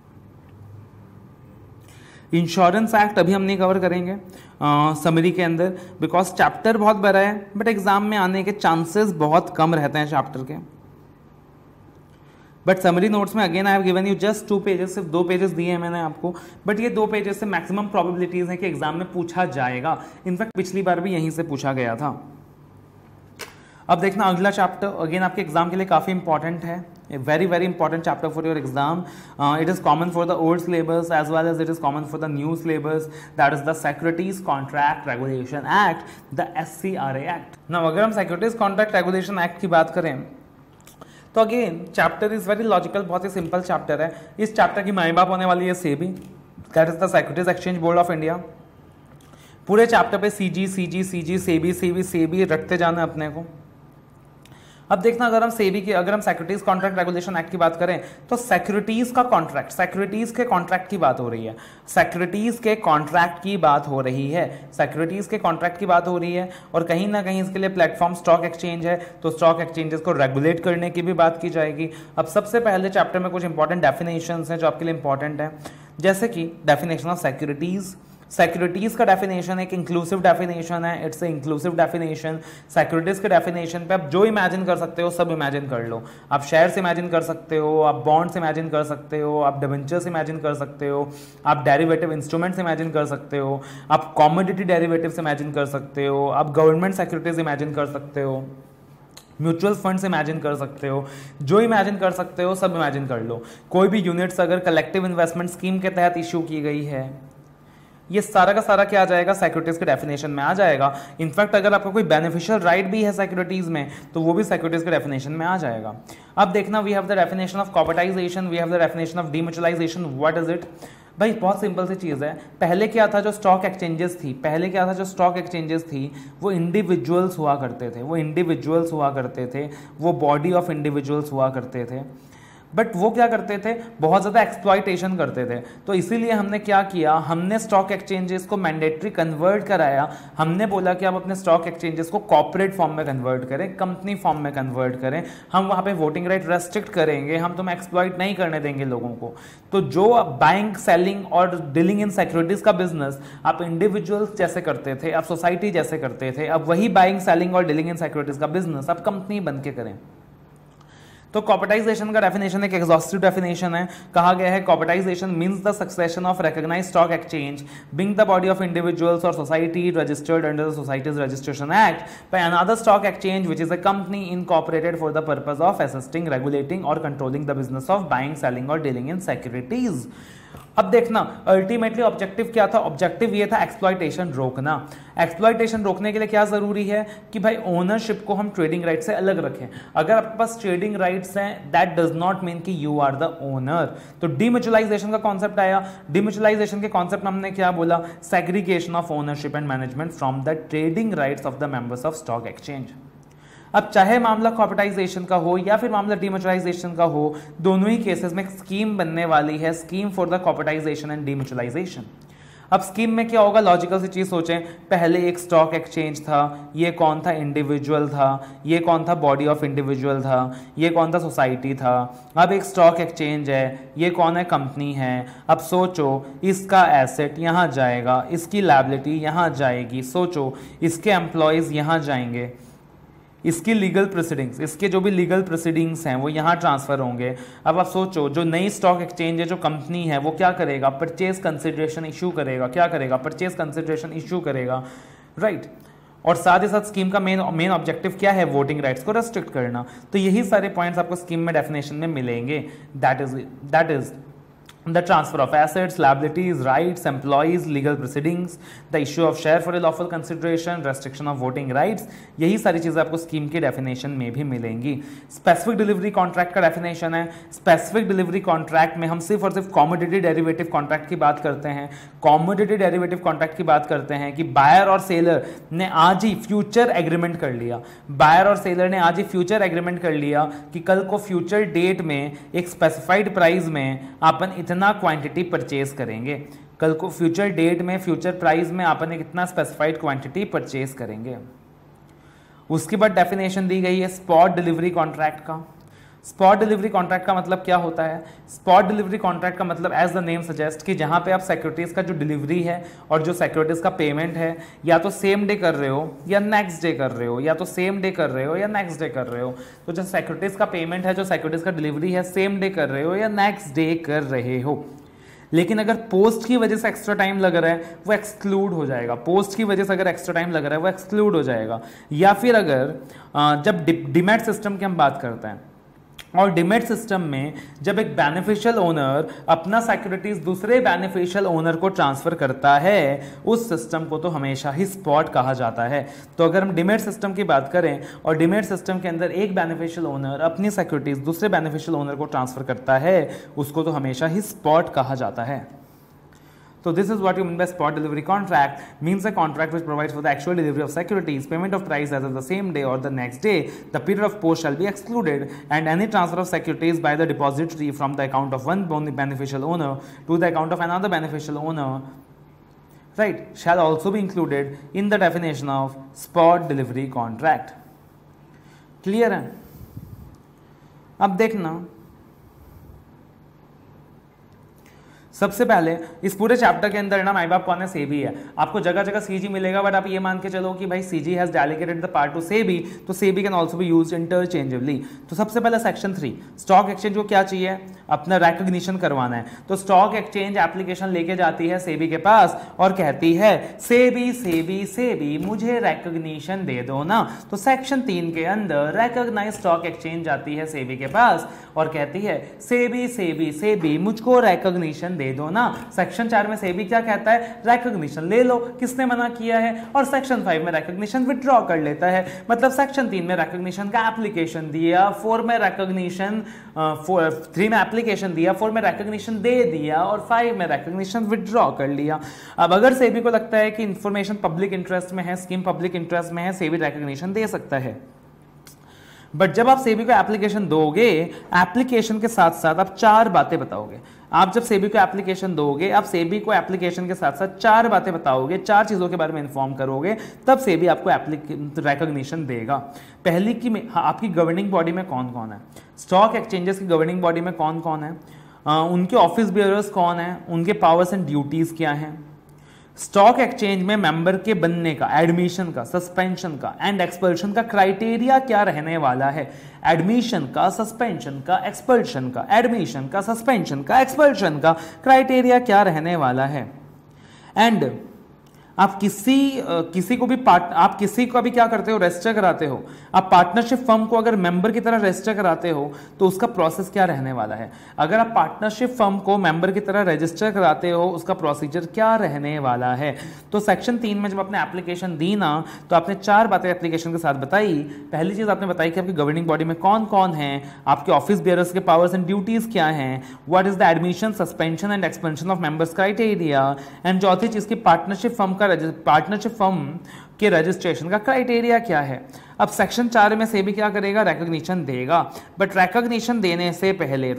इंश्योरेंस एक्ट अभी हम नहीं कवर करेंगे समरी के अंदर, बिकॉज चैप्टर बहुत बड़ा है, बट एग्जाम में आने के चांसेस बहुत कम रहते हैं चैप्टर के। बट समरी नोट्स में again I have given you just 2 pages, सिर्फ 2 पेजेस दिए हैं मैंने आपको, बट ये 2 पेजेस से मैक्सिमम प्रोबेबिलिटीज है कि एग्जाम में पूछा जाएगा। इनफैक्ट पिछली बार भी यहीं से पूछा गया था। अब देखना अगला चैप्टर अगेन आपके एग्जाम के लिए काफी इंपॉर्टेंट है, a very important chapter for your exam. It is common for the old syllabus as well as it is common for the new syllabus, that is the Securities Contract Regulation Act, the SCRA Act. Now अगर हम Securities Contract Regulation Act की बात करें तो again chapter is very logical, बहुत ही simple chapter है। इस चैप्टर की माई बाप होने वाली है SEBI, that is the securities exchange board of India. पूरे चैप्टर पे CG CG CG SEBI SEBI SEBI रखते जाना अपने को। अब देखना अगर हम सेबी की अगर हम सिक्योरिटीज कॉन्ट्रैक्ट रेगुलेशन एक्ट की बात करें तो सिक्योरिटीज का कॉन्ट्रैक्ट, सिक्योरिटीज के कॉन्ट्रैक्ट की बात हो रही है, सिक्योरिटीज के कॉन्ट्रैक्ट की बात हो रही है, सिक्योरिटीज के कॉन्ट्रैक्ट की बात हो रही है। और कहीं ना कहीं इसके लिए प्लेटफॉर्म स्टॉक एक्सचेंज है, तो स्टॉक एक्सचेंजेस को रेगुलेट करने की भी बात की जाएगी। अब सबसे पहले चैप्टर में कुछ इंपॉर्टेंट डेफिनेशंस हैं जो आपके लिए इंपॉर्टेंट है, जैसे कि डेफिनेशन ऑफ सिक्योरिटीज। सिक्योरिटीज का डेफिनेशन एक इंक्लूसिव डेफिनेशन है, it's a inclusive definition. Securities के डेफिनेशन पे आप जो इमेजिन कर सकते हो सब इमेजिन कर लो। आप शेयर्स इमेजिन कर सकते हो, आप बॉन्ड्स इमेजिन कर सकते हो, आप डिबेंचर्स इमेजिन कर सकते हो, आप डेरिवेटिव इंस्ट्रूमेंट्स इमेजिन कर सकते हो, आप कॉमोडिटी डेरिवेटिव्स इमेजिन कर सकते हो, आप गवर्नमेंट सिक्योरिटीज इमेजिन कर सकते हो, म्यूचुअल फंड्स इमेजिन कर सकते हो, जो इमेजिन कर सकते हो सब इमेजिन कर लो। कोई भी यूनिट्स अगर कलेक्टिव इन्वेस्टमेंट स्कीम के तहत इशू की गई है, ये सारा का सारा क्या आ जाएगा, सिक्योरिटीज के डेफिनेशन में आ जाएगा। इनफैक्ट अगर आपका कोई बेनिफिशियल राइट भी है सिक्योरिटीज में तो वो भी सिक्योरिटीज के डेफिनेशन में आ जाएगा। अब देखना we have the definition of corporatisation, we have the definition of demutualisation. What is it भाई, बहुत सिंपल सी चीज़ है। पहले क्या था, जो स्टॉक एक्सचेंजेस थी, पहले क्या था जो स्टॉक एक्सचेंजेस थी वो इंडिविजुअल्स हुआ करते थे, वो इंडिविजुअल्स हुआ करते थे, वो बॉडी ऑफ इंडिविजुअल्स हुआ करते थे। बट वो क्या करते थे, बहुत ज़्यादा एक्सप्लॉयटेशन करते थे। तो इसीलिए हमने क्या किया, हमने स्टॉक एक्सचेंजेस को मैंडेटरी कन्वर्ट कराया। हमने बोला कि आप अपने स्टॉक एक्सचेंजेस को कॉर्पोरेट फॉर्म में कन्वर्ट करें, कंपनी फॉर्म में कन्वर्ट करें। हम वहाँ पे वोटिंग राइट रेस्ट्रिक्ट करेंगे, हम तुम्हें एक्सप्लॉयट नहीं करने देंगे लोगों को। तो जो बाइंग सेलिंग और डीलिंग इन सिक्योरिटीज का बिजनेस आप इंडिविजुअल्स जैसे करते थे, आप सोसाइटी जैसे करते थे, अब वही बाइंग सेलिंग और डीलिंग इन सिक्योरिटीज का बिजनेस आप कंपनी बन के करें। तो कॉर्पोरेटाइजेशन का डेफिनेशन एक एग्जॉस्टिव डेफिनेशन है। कहा गया है corporatisation means the succession of recognised stock exchange being the body of individuals और society registered under the societies registration act by another stock exchange which is a company incorporated for the purpose of assisting, regulating और controlling the business of buying, selling और dealing in securities. अब देखना ultimately objective क्या था, objective ये था exploitation रोकना। Exploitation रोकने के लिए क्या जरूरी है कि भाई ओनरशिप को हम ट्रेडिंग राइट से अलग रखें। अगर आपके पास ट्रेडिंग राइट्स हैं दैट डज नॉट मीन कि यू आर द ओनर। तो डीम्यूचुअलाइजेशन का कॉन्सेप्ट आया। डीम्यूचुअलाइजेशन के कॉन्सेप्ट में हमने क्या बोला, segregation of ownership and management from the trading rights of the members of stock exchange. अब चाहे मामला कॉर्पोरेटाइजेशन का हो या फिर मामला डीम्यूचुअलाइजेशन का हो, दोनों ही केसेस में स्कीम बनने वाली है, scheme for the corporatisation and demutualisation. अब स्कीम में क्या होगा, लॉजिकल सी चीज सोचें, पहले एक स्टॉक एक्सचेंज था, ये कौन था, इंडिविजुअल था, ये कौन था, बॉडी ऑफ इंडिविजुअल था, ये कौन था, सोसाइटी था। अब एक स्टॉक एक्सचेंज है, ये कौन है, कंपनी है। अब सोचो इसका एसेट यहाँ जाएगा, इसकी लायबिलिटी यहाँ जाएगी, सोचो इसके एम्प्लॉयज यहाँ जाएंगे, इसकी लीगल प्रोसीडिंग्स, इसके जो भी लीगल प्रोसीडिंग्स हैं वो यहाँ ट्रांसफर होंगे। अब आप सोचो जो नई स्टॉक एक्सचेंज है, जो कंपनी है, वो क्या करेगा, परचेज कंसिडरेशन इशू करेगा। क्या करेगा, परचेज कंसिडरेशन इशू करेगा, राइट। और साथ ही साथ स्कीम का मेन ऑब्जेक्टिव क्या है, वोटिंग राइट्स को रेस्ट्रिक्ट करना। तो यही सारे पॉइंट्स आपको स्कीम में डेफिनेशन में मिलेंगे। That is the transfer of assets, liabilities, rights, employees, legal proceedings, the issue of share for a lawful consideration, restriction of voting rights, यही सारी चीज़ें आपको स्कीम की डेफिनेशन में भी मिलेंगी। स्पेसिफिक डिलीवरी कॉन्ट्रैक्ट का डेफिनेशन है। स्पेसिफिक डिलीवरी कॉन्ट्रैक्ट में हम सिर्फ और सिर्फ कॉमोडिटी डेरिवेटिव कॉन्ट्रैक्ट की बात करते हैं। कॉमोडिटी डेरिवेटिव कॉन्ट्रैक्ट की बात करते हैं कि बायर और सेलर ने आज ही फ्यूचर एग्रीमेंट कर लिया, बायर और सेलर ने आज ही फ्यूचर एग्रीमेंट कर लिया कि कल को फ्यूचर डेट में एक स्पेसिफाइड प्राइस में अपन इतना क्वांटिटी परचेज करेंगे, कल को फ्यूचर डेट में फ्यूचर प्राइस में अपन एक इतना स्पेसिफाइड क्वांटिटी परचेज करेंगे। उसके बाद डेफिनेशन दी गई है स्पॉट डिलीवरी कॉन्ट्रैक्ट का। स्पॉट डिलीवरी कॉन्ट्रैक्ट का मतलब क्या होता है? स्पॉट डिलीवरी कॉन्ट्रैक्ट का मतलब एज द नेम सजेस्ट कि जहां पे आप सिक्योरिटीज का जो डिलीवरी है और जो सिक्योरिटीज का पेमेंट है या तो सेम डे कर रहे हो या नेक्स्ट डे कर रहे हो, या तो सेम डे कर रहे हो या नेक्स्ट डे कर रहे हो। तो जो सिक्योरिटीज का पेमेंट है, जो सिक्योरिटीज का डिलीवरी है, सेम डे कर रहे हो या नेक्स्ट डे कर रहे हो। लेकिन अगर पोस्ट की वजह से एक्स्ट्रा टाइम लग रहा है वो एक्सक्लूड हो जाएगा। पोस्ट की वजह से अगर एक्स्ट्रा टाइम लग रहा है वो एक्सक्लूड हो जाएगा। या फिर अगर जब डिमैट सिस्टम की हम बात करते हैं और डिमैट सिस्टम में जब एक बेनिफिशियल ओनर अपना सिक्योरिटीज दूसरे बेनिफिशियल ओनर को ट्रांसफर करता है, उस सिस्टम को तो हमेशा ही स्पॉट कहा जाता है। तो अगर हम डिमैट सिस्टम की बात करें और डिमैट सिस्टम के अंदर एक बेनिफिशियल ओनर अपनी सिक्योरिटीज दूसरे बेनिफिशियल ओनर को ट्रांसफर करता है, उसको तो हमेशा ही स्पॉट कहा जाता है। So this is what you mean by spot delivery contract. Means a contract which provides for the actual delivery of securities, payment of price either the same day or the next day. The period of post shall be excluded, and any transfer of securities by the depository from the account of one beneficial owner to the account of another beneficial owner, right, shall also be included in the definition of spot delivery contract. Clear है? अब देखना, सबसे पहले इस पूरे chapter के अंदर ना माई बाप कौन है? सेबी है। आपको जगह जगह सीजी मिलेगा, बट आप ये मान के चलो कि भाई CG has delegated the part to SEBI, तो SEBI can also be used interchangeably. तो सबसे पहले सेक्शन 3, स्टॉक एक्सचेंज को क्या चाहिए? अपना रिकॉग्निशन करवाना है। तो स्टॉक एक्सचेंज एप्लीकेशन लेके जाती है सेबी के पास और कहती है सेबी सेबी सेबी मुझे रिकॉग्निशन दे दो ना। तो सेक्शन 3 के अंदर रिकॉग्नाइज स्टॉक एक्सचेंज जाती है सेबी के पास और कहती है सेबी सेबी सेबी मुझको रिकॉग्निशन दे दो ना। सेक्शन 4 में सेबी क्या कहता है? रिकॉग्निशन ले लो। किसने मना किया है? और सेक्शन 5 में रिकॉग्निशन विथड्रॉ कर लेता है। मतलब सेक्शन 3 में रिकॉग्निशन का एप्लीकेशन दिया, 4 में रिकॉग्निशन 3 में एप्लीकेशन दिया, 4 में रिकॉग्निशन दे दिया और 5 में रिकॉग्निशन विथड्रॉ कर लिया। अब अगर सेबी को लगता है कि इंफॉर्मेशन पब्लिक इंटरेस्ट में है, स्कीम पब्लिक इंटरेस्ट में है, सेबी रिकॉग्निशन दे सकता है। बट जब आप सेबी को एप्लीकेशन दोगे, एप्लीकेशन के साथ साथ आप 4 बातें बताओगे। आप जब सेबी को एप्लीकेशन दोगे, आप सेबी को एप्लीकेशन के साथ साथ 4 बातें बताओगे, 4 चीजों के बारे में इन्फॉर्म करोगे, तब सेबी आपको रिकॉग्निशन देगा। पहली की आपकी गवर्निंग बॉडी में कौन कौन है? स्टॉक एक्सचेंजेस की गवर्निंग बॉडी में कौन कौन है? उनके ऑफिस बेयरर्स कौन है? उनके पावर्स एंड ड्यूटीज क्या हैं? स्टॉक एक्सचेंज में मेंबर के बनने का, एडमिशन का, सस्पेंशन का एंड एक्सपल्शन का क्राइटेरिया क्या रहने वाला है? एडमिशन का, सस्पेंशन का, एक्सपल्शन का, एडमिशन का, सस्पेंशन का, एक्सपल्शन का क्राइटेरिया क्या रहने वाला है? एंड आप किसी को भी आप किसी को भी क्या करते हो? रजिस्टर कराते हो। आप पार्टनरशिप फर्म को अगर मेंबर की तरह रजिस्टर कराते हो तो उसका प्रोसेस क्या रहने वाला है? अगर आप पार्टनरशिप फर्म को मेंबर की तरह रजिस्टर कराते हो, उसका प्रोसीजर क्या रहने वाला है? तो सेक्शन 3 में जब आपने एप्लीकेशन दी ना, तो आपने 4 बातें एप्लीकेशन के साथ बताई। पहली चीज आपने बताई कि आपकी गवर्निंग बॉडी में कौन कौन है, आपके ऑफिस बेयरर्स के पावर्स एंड ड्यूटीज क्या हैं, what is the admission, suspension and expansion of members criteria, and चौथी चीज की पार्टनरशिप फर्म के रजिस्ट्रेशन का क्राइटेरिया क्या है। अब सेक्शन 4 में सेबी क्या करेगा? रिकॉग्निशन देगा। बट रिकॉग्निशन देने से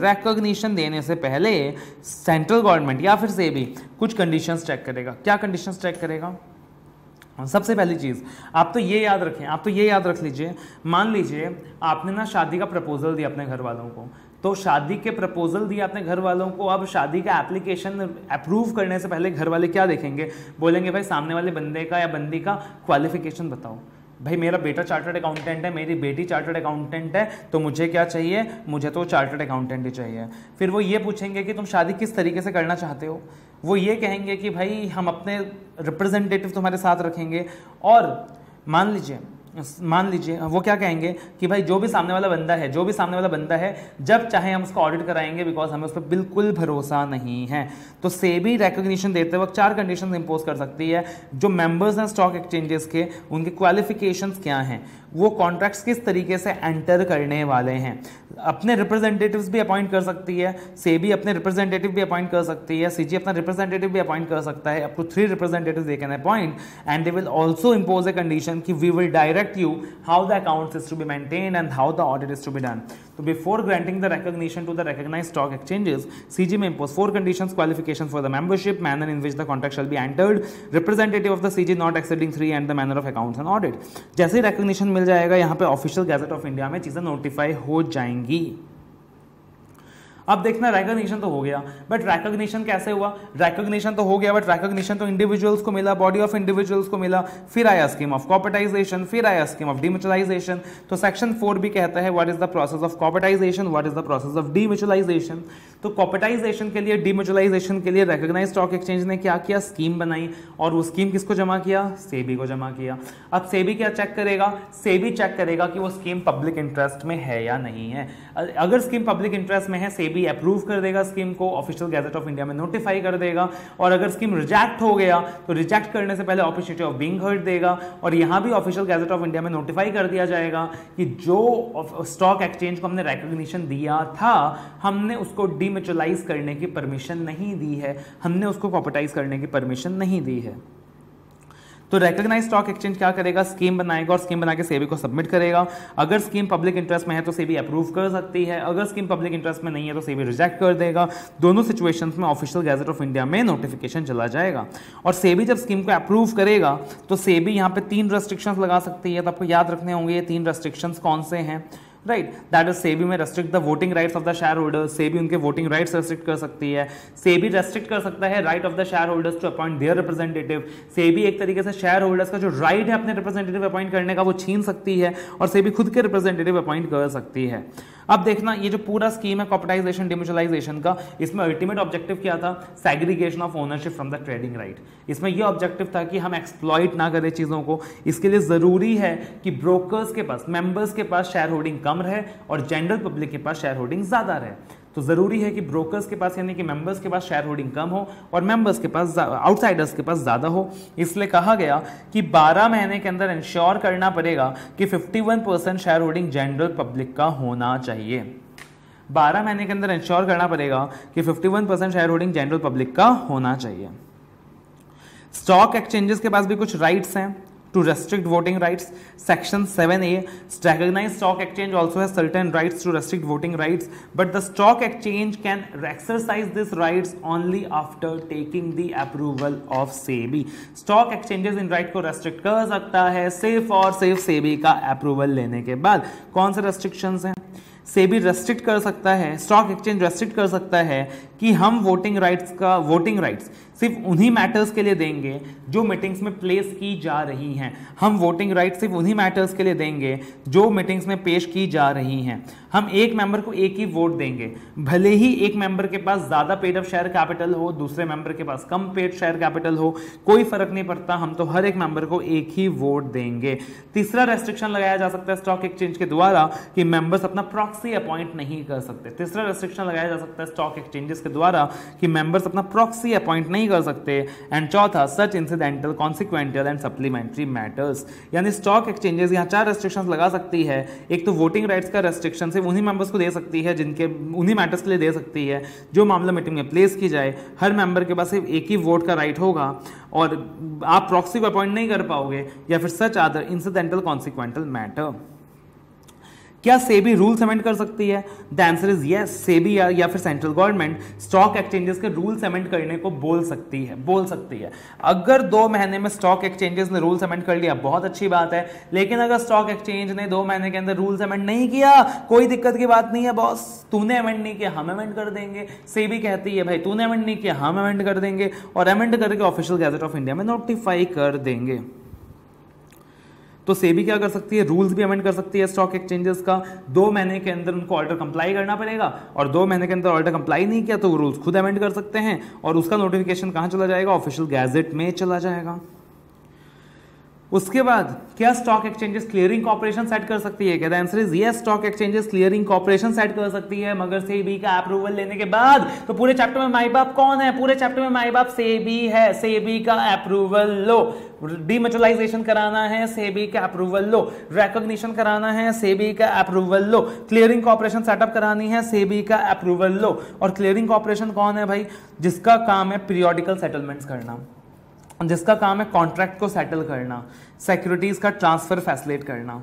पहले सेंट्रल गवर्नमेंट या फिर सेबी कुछ कंडीशंस चेक करेगा। क्या कंडीशंस चेक करेगा? सबसे पहली चीज आप तो ये याद रख लीजिए, मान लीजिए आपने ना शादी का प्रपोजल दिया अपने घर वालों को, तो शादी के प्रपोजल दिया अपने घर वालों को। अब शादी का एप्लीकेशन अप्रूव करने से पहले घर वाले क्या देखेंगे? बोलेंगे भाई सामने वाले बंदे का या बंदी का क्वालिफिकेशन बताओ। भाई मेरा बेटा चार्टर्ड अकाउंटेंट है, मेरी बेटी चार्टर्ड अकाउंटेंट है, तो मुझे क्या चाहिए? मुझे तो चार्टर्ड अकाउंटेंट ही चाहिए। फिर वो ये पूछेंगे कि तुम शादी किस तरीके से करना चाहते हो। वो ये कहेंगे कि भाई हम अपने रिप्रेजेंटेटिव तुम्हारे साथ रखेंगे। और मान लीजिए मान लीजिए वो क्या कहेंगे कि भाई जो भी सामने वाला बंदा है जब चाहे हम उसको ऑडिट कराएंगे, बिकॉज हमें उस पर बिल्कुल भरोसा नहीं है। तो सेबी रिकॉग्निशन देते वक्त 4 कंडीशंस इंपोज कर सकती है। जो मेंबर्स हैं स्टॉक एक्सचेंजेस के, उनके क्वालिफिकेशंस क्या हैं, वो कॉन्ट्रैक्ट्स किस तरीके से एंटर करने वाले हैं, अपने रिप्रेजेंटेटिव्स भी अपॉइंट कर सकती है, सेबी अपने रिप्रेजेंटेटिव भी अपॉइंट कर सकती है, सीजी अपना रिप्रेजेंटेटिव भी अपॉइंट कर सकता है, up to 3 representatives they can appoint, and they will also impose a condition कि we will direct you how the accounts is to be maintained and how the audit is to be done. So before granting the recognition to the recognized stock exchanges, CG may impose 4 conditions: qualifications for the membership, manner in which the contract shall be entered, representative of the CG not exceeding 3, and the manner of accounts and audit. जैसे ही recognition मिल जाएगा यहाँ पे official gazette of India में चीजें notify हो जाएंगी। अब देखना रिकॉग्निशन तो हो गया, बट रिकॉग्निशन कैसे हुआ? रिकॉग्निशन तो हो गया, बट रिकॉग्निशन तो इंडिविजुअल्स को मिला, बॉडी ऑफ इंडिविजुअल्स को मिला, फिर आया स्कीम ऑफ कॉर्पोरेटाइजेशन, फिर आया स्कीम ऑफ डीम्यूचुअलाइजेशन। तो सेक्शन 4 भी कहता है what is the process of corporatisation, what is the process of demutualisation. तो कॉर्पोरेटाइजेशन के लिए, डीम्यूचुअलाइजेशन के लिए रिकॉग्नाइज्ड स्टॉक एक्सचेंज ने क्या किया? स्कीम बनाई, और वो स्कीम किसको जमा किया? सेबी को जमा किया। अब सेबी क्या चेक करेगा? सेबी चेक करेगा कि वो स्कीम पब्लिक इंटरेस्ट में है या नहीं है। अगर स्कीम पब्लिक इंटरेस्ट में है, सेबी अप्रूव कर देगा स्कीम को, ऑफिशियल गैजेट ऑफ इंडिया में नोटिफाई कर देगा। और अगर स्कीम रिजेक्ट हो गया तो रिजेक्ट करने से पहले अपॉर्चुनिटी ऑफ बीइंग हर्ड देगा, और यहां भी ऑफिशियल गैजेट ऑफ इंडिया में नोटिफाई कर दिया जाएगा कि जो स्टॉक एक्सचेंज को हमने रिकॉग्निशन दिया था, हमने उसको डीम्यूचुअलाइज करने की परमिशन नहीं दी है, हमने उसको कॉर्पोरेटाइज करने की परमिशन नहीं दी है। तो रिकॉग्नाइज्ड स्टॉक एक्सचेंज क्या करेगा? स्कीम बनाएगा, और स्कीम बना के सेबी को सबमिट करेगा। अगर स्कीम पब्लिक इंटरेस्ट में है तो सेबी अप्रूव कर सकती है, अगर स्कीम पब्लिक इंटरेस्ट में नहीं है तो सेबी रिजेक्ट कर देगा। दोनों सिचुएशंस में ऑफिशियल गैजेट ऑफ इंडिया में नोटिफिकेशन चला जाएगा। और सेबी जब स्कीम को अप्रूव करेगा तो सेबी यहाँ पे 3 रेस्ट्रिक्शंस लगा सकती है। तो आपको याद रखने होंगे ये 3 रेस्ट्रिक्शंस कौन से हैं, राइट? दैट इज सेबी में restrict the voting rights of the shareholders, SEBI उनके वोटिंग राइट्स रेस्ट्रिक्ट कर सकती है। सेबी रेस्ट्रिक्ट कर सकता है right of the shareholders to appoint their representative. SEBI एक तरीके से शेयर होल्डर्स का जो राइट है अपने रिप्रेजेंटेटिव अपॉइंट करने का वो छीन सकती है, और सेबी खुद के रिप्रेजेंटेटिव अपॉइंट कर सकती है। अब देखना ये जो पूरा स्कीम है कॉर्पोरेटाइजेशन डीम्यूचुअलाइजेशन का, इसमें अल्टीमेट ऑब्जेक्टिव क्या था? Segregation of ownership from the trading right. इसमें ये ऑब्जेक्टिव था कि हम एक्सप्लॉइट ना करें चीज़ों को। इसके लिए ज़रूरी है कि ब्रोकर्स के पास, मेंबर्स के पास शेयर होल्डिंग कम रहे और जनरल पब्लिक के पास शेयर होल्डिंग ज़्यादा रहे। तो ज़रूरी है कि ब्रोकर्स के पास यानी कि मेंबर्स के पास शेयर होल्डिंग कम हो और मेंबर्स के पास, आउटसाइडर्स के पास ज़्यादा हो। इसलिए कहा गया कि 12 महीने के अंदर इंश्योर करना पड़ेगा कि 51% शेयर होल्डिंग जनरल पब्लिक का होना चाहिए। 12 महीने के अंदर इंश्योर करना पड़ेगा कि 51% शेयर होल्डिंग जनरल पब्लिक का होना चाहिए। स्टॉक एक्सचेंजेस के पास भी कुछ राइट्स हैं to restrict voting rights. Section 7A, recognized stock exchange also has certain rights to restrict voting rights, but the stock exchange can exercise these rights only after taking the approval of SEBI. Stock exchanges in right को restrict कर सकता है सिर्फ और सिर्फ SEBI का approval लेने के बाद। कौन से restrictions हैं? सेबी रेस्ट्रिक्ट कर सकता है, स्टॉक एक्सचेंज रेस्ट्रिक्ट कर सकता है कि हम वोटिंग राइट्स सिर्फ उन्हीं मैटर्स के लिए देंगे जो मीटिंग्स में प्लेस की जा रही हैं। हम वोटिंग राइट्स सिर्फ उन्हीं मैटर्स के लिए देंगे जो मीटिंग्स में पेश की जा रही हैं। हम एक मेंबर को एक ही वोट देंगे, भले ही एक मेंबर के पास ज़्यादा पेड अप शेयर कैपिटल हो, दूसरे मेंबर के पास कम पेड शेयर कैपिटल हो, कोई फर्क नहीं पड़ता, हम तो हर एक मेंबर को एक ही वोट देंगे। तीसरा रेस्ट्रिक्शन लगाया जा सकता है स्टॉक एक्सचेंज के द्वारा कि मेंबर्स अपना प्रॉक्सी अपॉइंट नहीं कर सकते। तीसरा रेस्ट्रिक्शन लगाया जा सकता है स्टॉक एक्सचेंजेस के द्वारा कि मेंबर्स अपना प्रॉक्सी अपॉइंट नहीं कर सकते। एंड चौथा, such incidental, consequential and supplementary matters, यानी स्टॉक एक्सचेंजेस यहाँ 4 रेस्ट्रिक्शंस लगा सकती है। एक तो वोटिंग राइट्स का रेस्ट्रिक्शन सिर्फ उन्हीं मेंबर्स को दे सकती है जिनके उन्हीं मैटर्स के लिए दे सकती है जो मामला मीटिंग में प्लेस की जाए। हर मेंबर के पास सिर्फ एक ही वोट का राइट होगा और आप प्रॉक्सी को अपॉइंट नहीं कर पाओगे। या फिर such other incidental consequential matter. क्या सेबी रूल्स अमेंड कर सकती है? The answer is yes. SEBI या फिर सेंट्रल गवर्नमेंट स्टॉक एक्सचेंजेस के रूल्स अमेंड करने को बोल सकती है। अगर 2 महीने में स्टॉक एक्सचेंजेस ने रूल्स अमेंड कर लिया, बहुत अच्छी बात है। लेकिन अगर स्टॉक एक्सचेंज ने 2 महीने के अंदर रूल्स अमेंड नहीं किया, कोई दिक्कत की बात नहीं है बॉस, तूने अमेंड नहीं किया, हम अमेंड कर देंगे। सेबी कहती है भाई तूने अमेंड नहीं किया, हम अमेंड कर देंगे, और अमेंड करके ऑफिशियल गैजेट ऑफ इंडिया में नोटिफाई कर देंगे। तो सेबी क्या कर सकती है? रूल्स भी अमेंड कर सकती है स्टॉक एक्सचेंजेस का। 2 महीने के अंदर उनको ऑर्डर कंप्लाई करना पड़ेगा, और 2 महीने के अंदर ऑर्डर कंप्लाई नहीं किया तो वो रूल्स खुद अमेंड कर सकते हैं, और उसका नोटिफिकेशन कहां चला जाएगा? ऑफिशियल गैजेट में चला जाएगा। उसके बाद क्या stock exchanges clearing corporation set कर सकती है? क्या answer is yes, stock exchanges clearing corporation set कर सकती है, मगर सेबी का अप्रूवल लेने के बाद। तो पूरे चैप्टर में माई बाप कौन है? पूरे चैप्टर में माई बाप सेबी है। सेबी का अप्रूवल लो, डीमैटेरियलाइजेशन कराना है, सेबी का अप्रूवल लो, रिकॉग्निशन कराना है, सेबी का अप्रूवल लो, क्लियरिंग कॉर्पोरेशन सेटअप करानी है, सेबी का अप्रूवल लो। और क्लियरिंग कॉर्पोरेशन कौन है भाई? जिसका काम है पीरियोडिकल सेटलमेंट्स करना, जिसका काम है कॉन्ट्रैक्ट को सेटल करना, सिक्योरिटीज का ट्रांसफर फैसिलिटेट करना।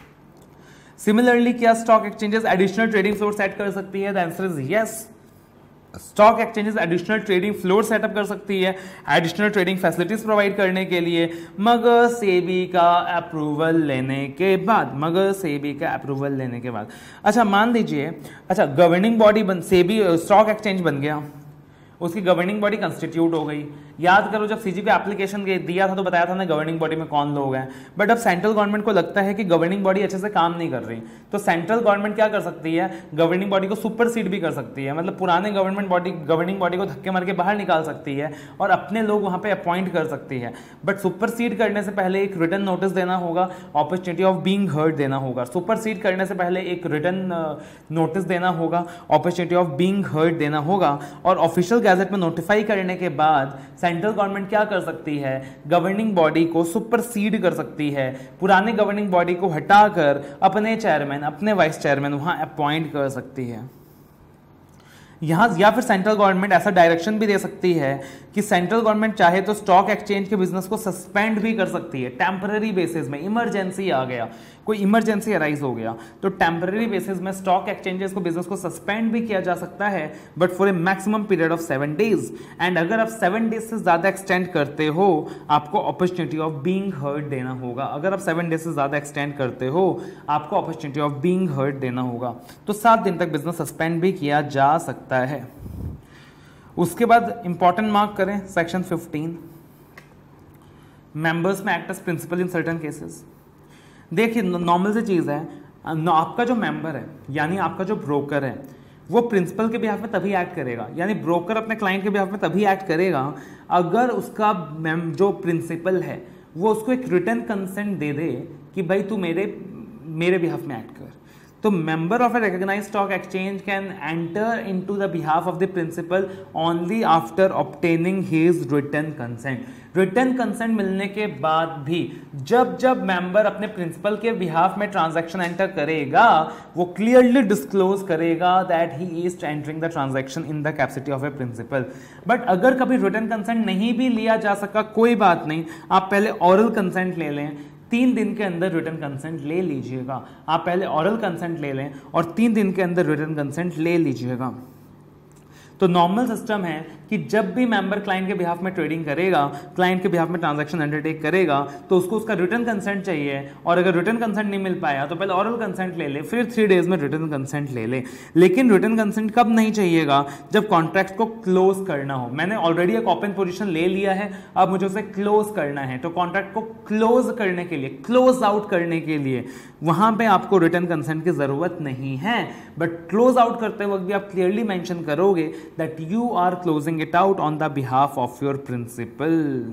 सिमिलरली क्या stock exchanges additional trading floor set कर सकती है? The answer is yes, stock exchanges additional trading floor set up कर सकती है एडिशनल ट्रेडिंग फैसिलिटीज प्रोवाइड करने के लिए, मगर सेबी का अप्रूवल लेने के बाद, मगर सेबी का अप्रूवल लेने के बाद। अच्छा मान लीजिए, अच्छा governing body SEBI stock exchange बन गया, उसकी गवर्निंग बॉडी कंस्टिट्यूट हो गई। याद करो जब सीजी पे एप्लीकेशन दिया था तो बताया था ना गवर्निंग बॉडी में कौन लोग हैं। बट अब सेंट्रल गवर्नमेंट को लगता है कि गवर्निंग बॉडी अच्छे से काम नहीं कर रही, तो सेंट्रल गवर्नमेंट क्या कर सकती है? गवर्निंग बॉडी को सुपरसीड भी कर सकती है, मतलब पुराने गवर्निंग बॉडी को धक्के मार के बाहर निकाल सकती है और अपने लोग वहां पे अपॉइंट कर सकती है। बट सुपरसीड करने से पहले एक रिटन नोटिस देना होगा, अपॉर्चुनिटी ऑफ बीइंग हर्ड देना होगा। सुपरसीड करने से पहले एक रिटन नोटिस देना होगा, अपॉर्चुनिटी ऑफ बीइंग हर्ड देना होगा, और ऑफिशियल गैजेट में नोटिफाई करने के बाद सेंट्रल गवर्नमेंट क्या कर सकती है? गवर्निंग बॉडी को सुपरसीड कर सकती है, पुराने गवर्निंग बॉडी को हटाकर अपने चेयरमैन, अपने वाइस चेयरमैन वहां अपॉइंट कर सकती है। यहां या फिर सेंट्रल गवर्नमेंट ऐसा डायरेक्शन भी दे सकती है कि सेंट्रल गवर्नमेंट चाहे तो स्टॉक एक्सचेंज के बिजनेस को सस्पेंड भी कर सकती है टेम्पररी बेसिस में। इमरजेंसी आ गया, कोई इमरजेंसी अराइज हो गया तो टेम्पररी बेसिस में स्टॉक एक्सचेंजेस को बिजनेस को सस्पेंड भी किया जा सकता है, but for a maximum period of 7 days. And अगर आप 7 डेज से ज्यादा एक्सटेंड करते हो, आपको अपॉर्चुनिटी ऑफ बीइंग हर्ड देना होगा। अगर आप 7 डेज से ज्यादा एक्सटेंड करते हो, आपको अपॉर्चुनिटी ऑफ बीइंग हर्ड देना होगा। तो 7 दिन तक बिजनेस सस्पेंड भी किया जा सकता है। उसके बाद इंपॉर्टेंट मार्क करें सेक्शन 15, मेंबर्स में act as principal in certain cases. देखिए नॉर्मल सी चीज है, आपका जो मेंबर है यानी आपका जो ब्रोकर है वो प्रिंसिपल के बिहाफ में तभी एक्ट करेगा, यानी ब्रोकर अपने क्लाइंट के बिहाफ में तभी एक्ट करेगा अगर उसका जो प्रिंसिपल है वो उसको एक रिटन कंसेंट दे दे कि भाई तू मेरे बिहाफ में एक्ट कर। तो member of a recognized stock exchange can enter into the behalf of the principal only after obtaining his written consent. Written consent मिलने के बाद भी जब मेंबर अपने प्रिंसिपल के बिहाफ में ट्रांजैक्शन एंटर करेगा, वो क्लियरली डिस्क्लोज करेगा that he is entering the transaction in the capacity of a principal. But अगर कभी रिटर्न कंसेंट नहीं भी लिया जा सका, कोई बात नहीं, आप पहले ऑरल कंसेंट ले लें, 3 दिन के अंदर रिटर्न कंसेंट ले लीजिएगा। आप पहले ऑरल कंसेंट ले लें और 3 दिन के अंदर रिटर्न कंसेंट ले लीजिएगा। तो नॉर्मल सिस्टम है कि जब भी मेंबर क्लाइंट के बिहाफ में ट्रेडिंग करेगा, क्लाइंट के बिहाफ में ट्रांजैक्शन अंडरटेक करेगा, तो उसको उसका रिटर्न कंसेंट चाहिए, और अगर रिटर्न कंसेंट नहीं मिल पाया तो पहले ऑरल कंसेंट ले ले, फिर 3 डेज में रिटर्न कंसेंट ले ले। लेकिन रिटर्न कंसेंट कब नहीं चाहिएगा? जब कॉन्ट्रैक्ट को क्लोज करना हो। मैंने ऑलरेडी एक ओपन पोजीशन ले लिया है, अब मुझे उसे क्लोज करना है, तो कॉन्ट्रैक्ट को क्लोज करने के लिए, क्लोज आउट करने के लिए वहां पे आपको रिटर्न कंसेंट की जरूरत नहीं है। बट क्लोज आउट करते वक्त भी आप क्लियरली मेंशन करोगे that you are closing it out on the behalf of your principal.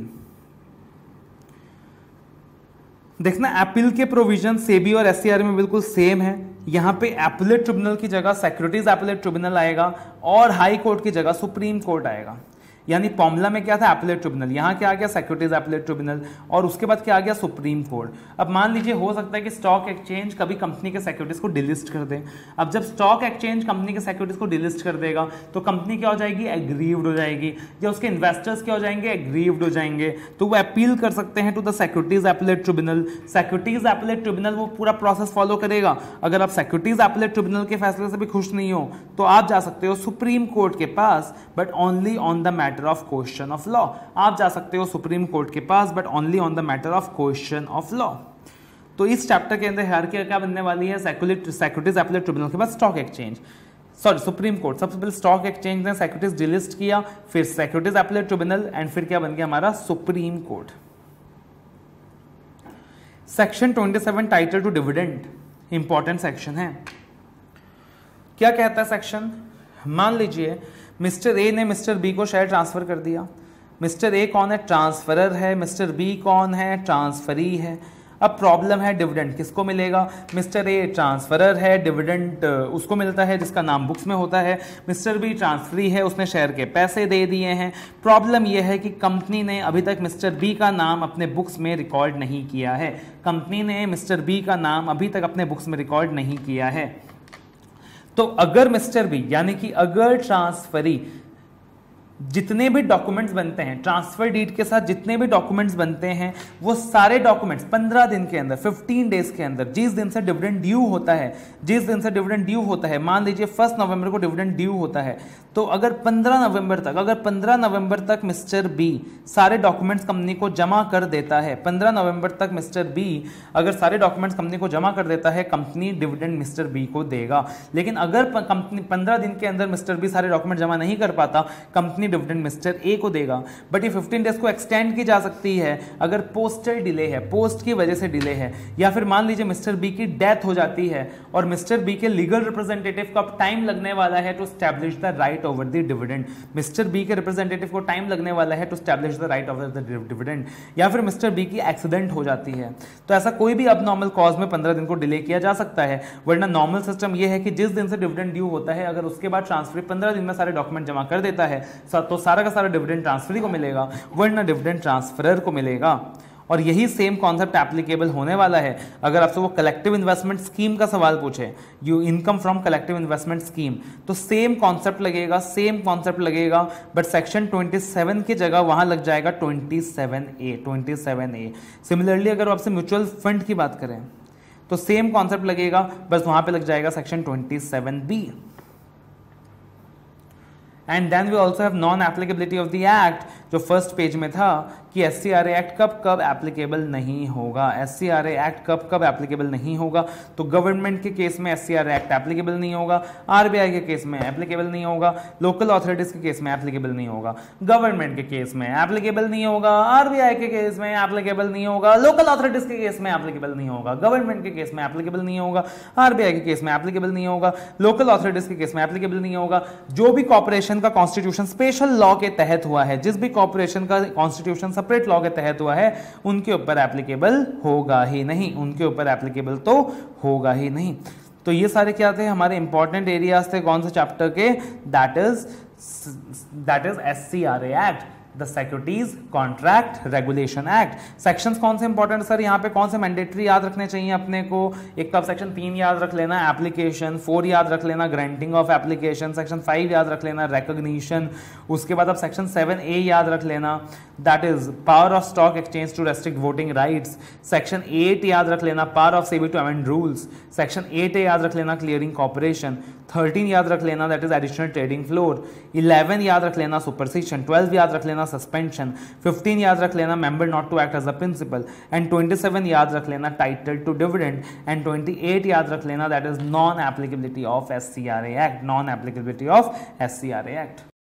देखना अपील के प्रोविजन सेबी और एससीआरए में बिल्कुल सेम है। यहां पे एपलेट ट्रिब्यूनल की जगह सिक्योरिटीज एपलेट ट्रिब्यूनल आएगा और हाई कोर्ट की जगह सुप्रीम कोर्ट आएगा। यानी पॉमला में क्या था? एपलेट ट्रिब्यूनल, यहां क्या आ गया? सिक्योरिटीज एपलेट ट्रिब्यूनल, और उसके बाद क्या आ गया? Supreme court. अब मान लीजिए हो सकता है कि स्टॉक एक्सचेंज कभी कंपनी के सिक्योरिटीज को डिलिस्ट कर दे। अब जब स्टॉक एक्सचेंज कंपनी के सिक्योरिटीज को डिलिस्ट कर देगा तो कंपनी क्या हो जाएगी? एग्रीव्ड हो जाएगी, या उसके इन्वेस्टर्स क्या हो जाएंगे? एग्रीव्ड हो जाएंगे। तो वो अपील कर सकते हैं to the securities appellate tribunal. Securities appellate tribunal वो पूरा प्रोसेस फॉलो करेगा। अगर आप सिक्योरिटीज एपलेट ट्रिब्यूनल के फैसले से भी खुश नहीं हो तो आप जा सकते हो सुप्रीम कोर्ट के पास, but only on the matter of question of law. आप जा सकते हो सुप्रीम कोर्ट के पास but only on the matter of question of law. तो इस चैप्टर के अंदर हायरार्की क्या बनने वाली है? सिक्योरिटीज एपलेट ट्रिब्यूनल के बाद stock exchange, sorry supreme court. सबसे पहले स्टॉक एक्सचेंज ने सिक्योरिटीज डिलिस्ट किया, फिर सिक्योरिटीज एपलेट ट्रिब्यूनल, एंड फिर क्या बन गया हमारा? Supreme court. Section 27 title to dividend, important section है। क्या कहता है सेक्शन? मान लीजिए मिस्टर ए ने मिस्टर बी को शेयर ट्रांसफर कर दिया। मिस्टर ए कौन है? ट्रांसफरर है। मिस्टर बी कौन है? ट्रांसफरी है। अब प्रॉब्लम है डिविडेंड किसको मिलेगा? मिस्टर ए ट्रांसफरर है, डिविडेंड उसको मिलता है जिसका नाम बुक्स में होता है। मिस्टर बी ट्रांसफरी है, उसने शेयर के पैसे दे दिए हैं। प्रॉब्लम यह है कि कंपनी ने अभी तक मिस्टर बी का नाम अपने बुक्स में रिकॉर्ड नहीं किया है। कंपनी ने मिस्टर बी का नाम अभी तक अपने बुक्स में रिकॉर्ड नहीं किया है। तो अगर मिस्टर बी यानी कि अगर ट्रांसफरी जितने भी डॉक्यूमेंट्स बनते हैं, ट्रांसफर डीड के साथ जितने भी डॉक्यूमेंट्स बनते हैं, वो सारे डॉक्यूमेंट्स 15 दिन के अंदर, 15 डेज के अंदर, जिस दिन से डिविडेंड ड्यू होता है, जिस दिन से डिविडेंड ड्यू होता है, मान लीजिए 1 नवंबर को डिविडेंड ड्यू होता है, तो अगर 15 नवंबर तक मिस्टर बी सारे डॉक्यूमेंट्स कंपनी को जमा कर देता है, 15 नवंबर तक मिस्टर बी अगर सारे डॉक्यूमेंट्स कंपनी को जमा कर देता है, कंपनी डिविडेंड मिस्टर बी को देगा। लेकिन अगर कंपनी 15 दिन के अंदर मिस्टर बी सारे डॉक्यूमेंट जमा नहीं कर पाता, कंपनी डिविडेंड मिस्टर ए को देगा। बट ये 15 डेज को एक्सटेंड की जा सकती है अगर पोस्टल डिले है, पोस्ट की वजह से डिले है, या फिर मान लीजिए मिस्टर बी की डेथ हो जाती है और मिस्टर बी के लीगल रिप्रेजेंटेटिव को अब टाइम लगने वाला है to establish the right over the dividend. Mister B के रिप्रेजेंटेटिव को टाइम लगने वाला है to establish the right over the dividend, या फिर मिस्टर बी की एक्सीडेंट हो जाती है। तो ऐसा कोई भी अबनॉर्मल कॉज में 15 दिन को डिले किया जा सकता है। वरना नॉर्मल सिस्टम यह है कि जिस दिन से डिविडेंड ड्यू होता है, अगर उसके बाद ट्रांसफर 15 दिन में सारे डॉक्यूमेंट जमा कर देता है, तो सारा का सारा डिविडेंड ट्रांसफरी को मिलेगा, वरना डिविडेंड ट्रांसफरर को मिलेगा। और यही सेम कॉन्सेप्ट एप्लीकेबल होने वाला है अगर आपसे वो कलेक्टिव इन्वेस्टमेंट स्कीम का सवाल पूछे, you income from collective investment scheme, तो सेम कॉन्सेप्ट लगेगा, बट सेक्शन 27 की जगह वहां लग जाएगा 27A। सिमिलरली अगर आपसे म्यूचुअल फंड की बात करें तो सेम कॉन्सेप्ट लगेगा, बस वहां पे लग जाएगा section 27B। And then we also have non applicability of the act, जो फर्स्ट पेज में था कि SCRA एक्ट कब एप्लीकेबल नहीं होगा। SCRA एक्ट कब एप्लीकेबल नहीं होगा? तो गवर्नमेंट के केस में SCRA एक्ट एप्लीकेबल नहीं होगा, RBI के केस में एप्लीकेबल नहीं होगा, लोकल अथॉरिटीज के केस में एप्लीकेबल नहीं होगा, गवर्नमेंट के केस में एप्लीकेबल नहीं होगा, RBI के केस में एप्लीकेबल नहीं होगा, लोकल अथॉरिटीज के केस में एप्लीकेबल नहीं होगा, गवर्नमेंट के केस में एप्लीकेबल नहीं होगा, RBI के केस में एप्लीकेबल नहीं होगा, लोकल अथॉरिटीज के केस में एप्लीकेबल नहीं होगा। जो भी कॉर्पोरेशन का कॉन्स्टिट्यूशन स्पेशल लॉ के तहत हुआ है, जिस भी कॉर्पोरेशन का कॉन्स्टिट्यूशन सेपरेट लॉ के तहत हुआ है, उनके ऊपर एप्लीकेबल होगा ही नहीं, उनके ऊपर एप्लीकेबल तो होगा ही नहीं। तो ये सारे क्या थे हमारे इंपॉर्टेंट एरियाज थे कौन से चैप्टर के? That is SCRA act, the securities contract regulation act. Sections कौन से इंपॉर्टेंट सर यहाँ पे, कौन से मैंडेटरी याद रखने चाहिए अपने को? एक तो आप सेक्शन 3 याद रख लेना एप्लीकेशन, 4 याद रख लेना ग्रांटिंग ऑफ एप्लीकेशन, सेक्शन 5 याद रख लेना रिकॉग्निशन, उसके बाद आप सेक्शन 7A याद रख लेना, that is power of stock exchange to restrict voting rights. Section 8 याद रख लेना power of SEBI to amend rules. Section 8A याद रख लेना क्लियरिंग कॉर्पोरेशन। 13 याद रख लेना that is additional trading floor. 11 याद रख लेना सुपरसीशन। 12 याद रख लेना सस्पेंशन। 15 याद रख लेना member not to act as a principal. And 27 याद रख लेना टाइटल टू डिविडेंड। एंड 28 याद रख लेना that is non applicability of SCRA act, non applicability of SCRA act.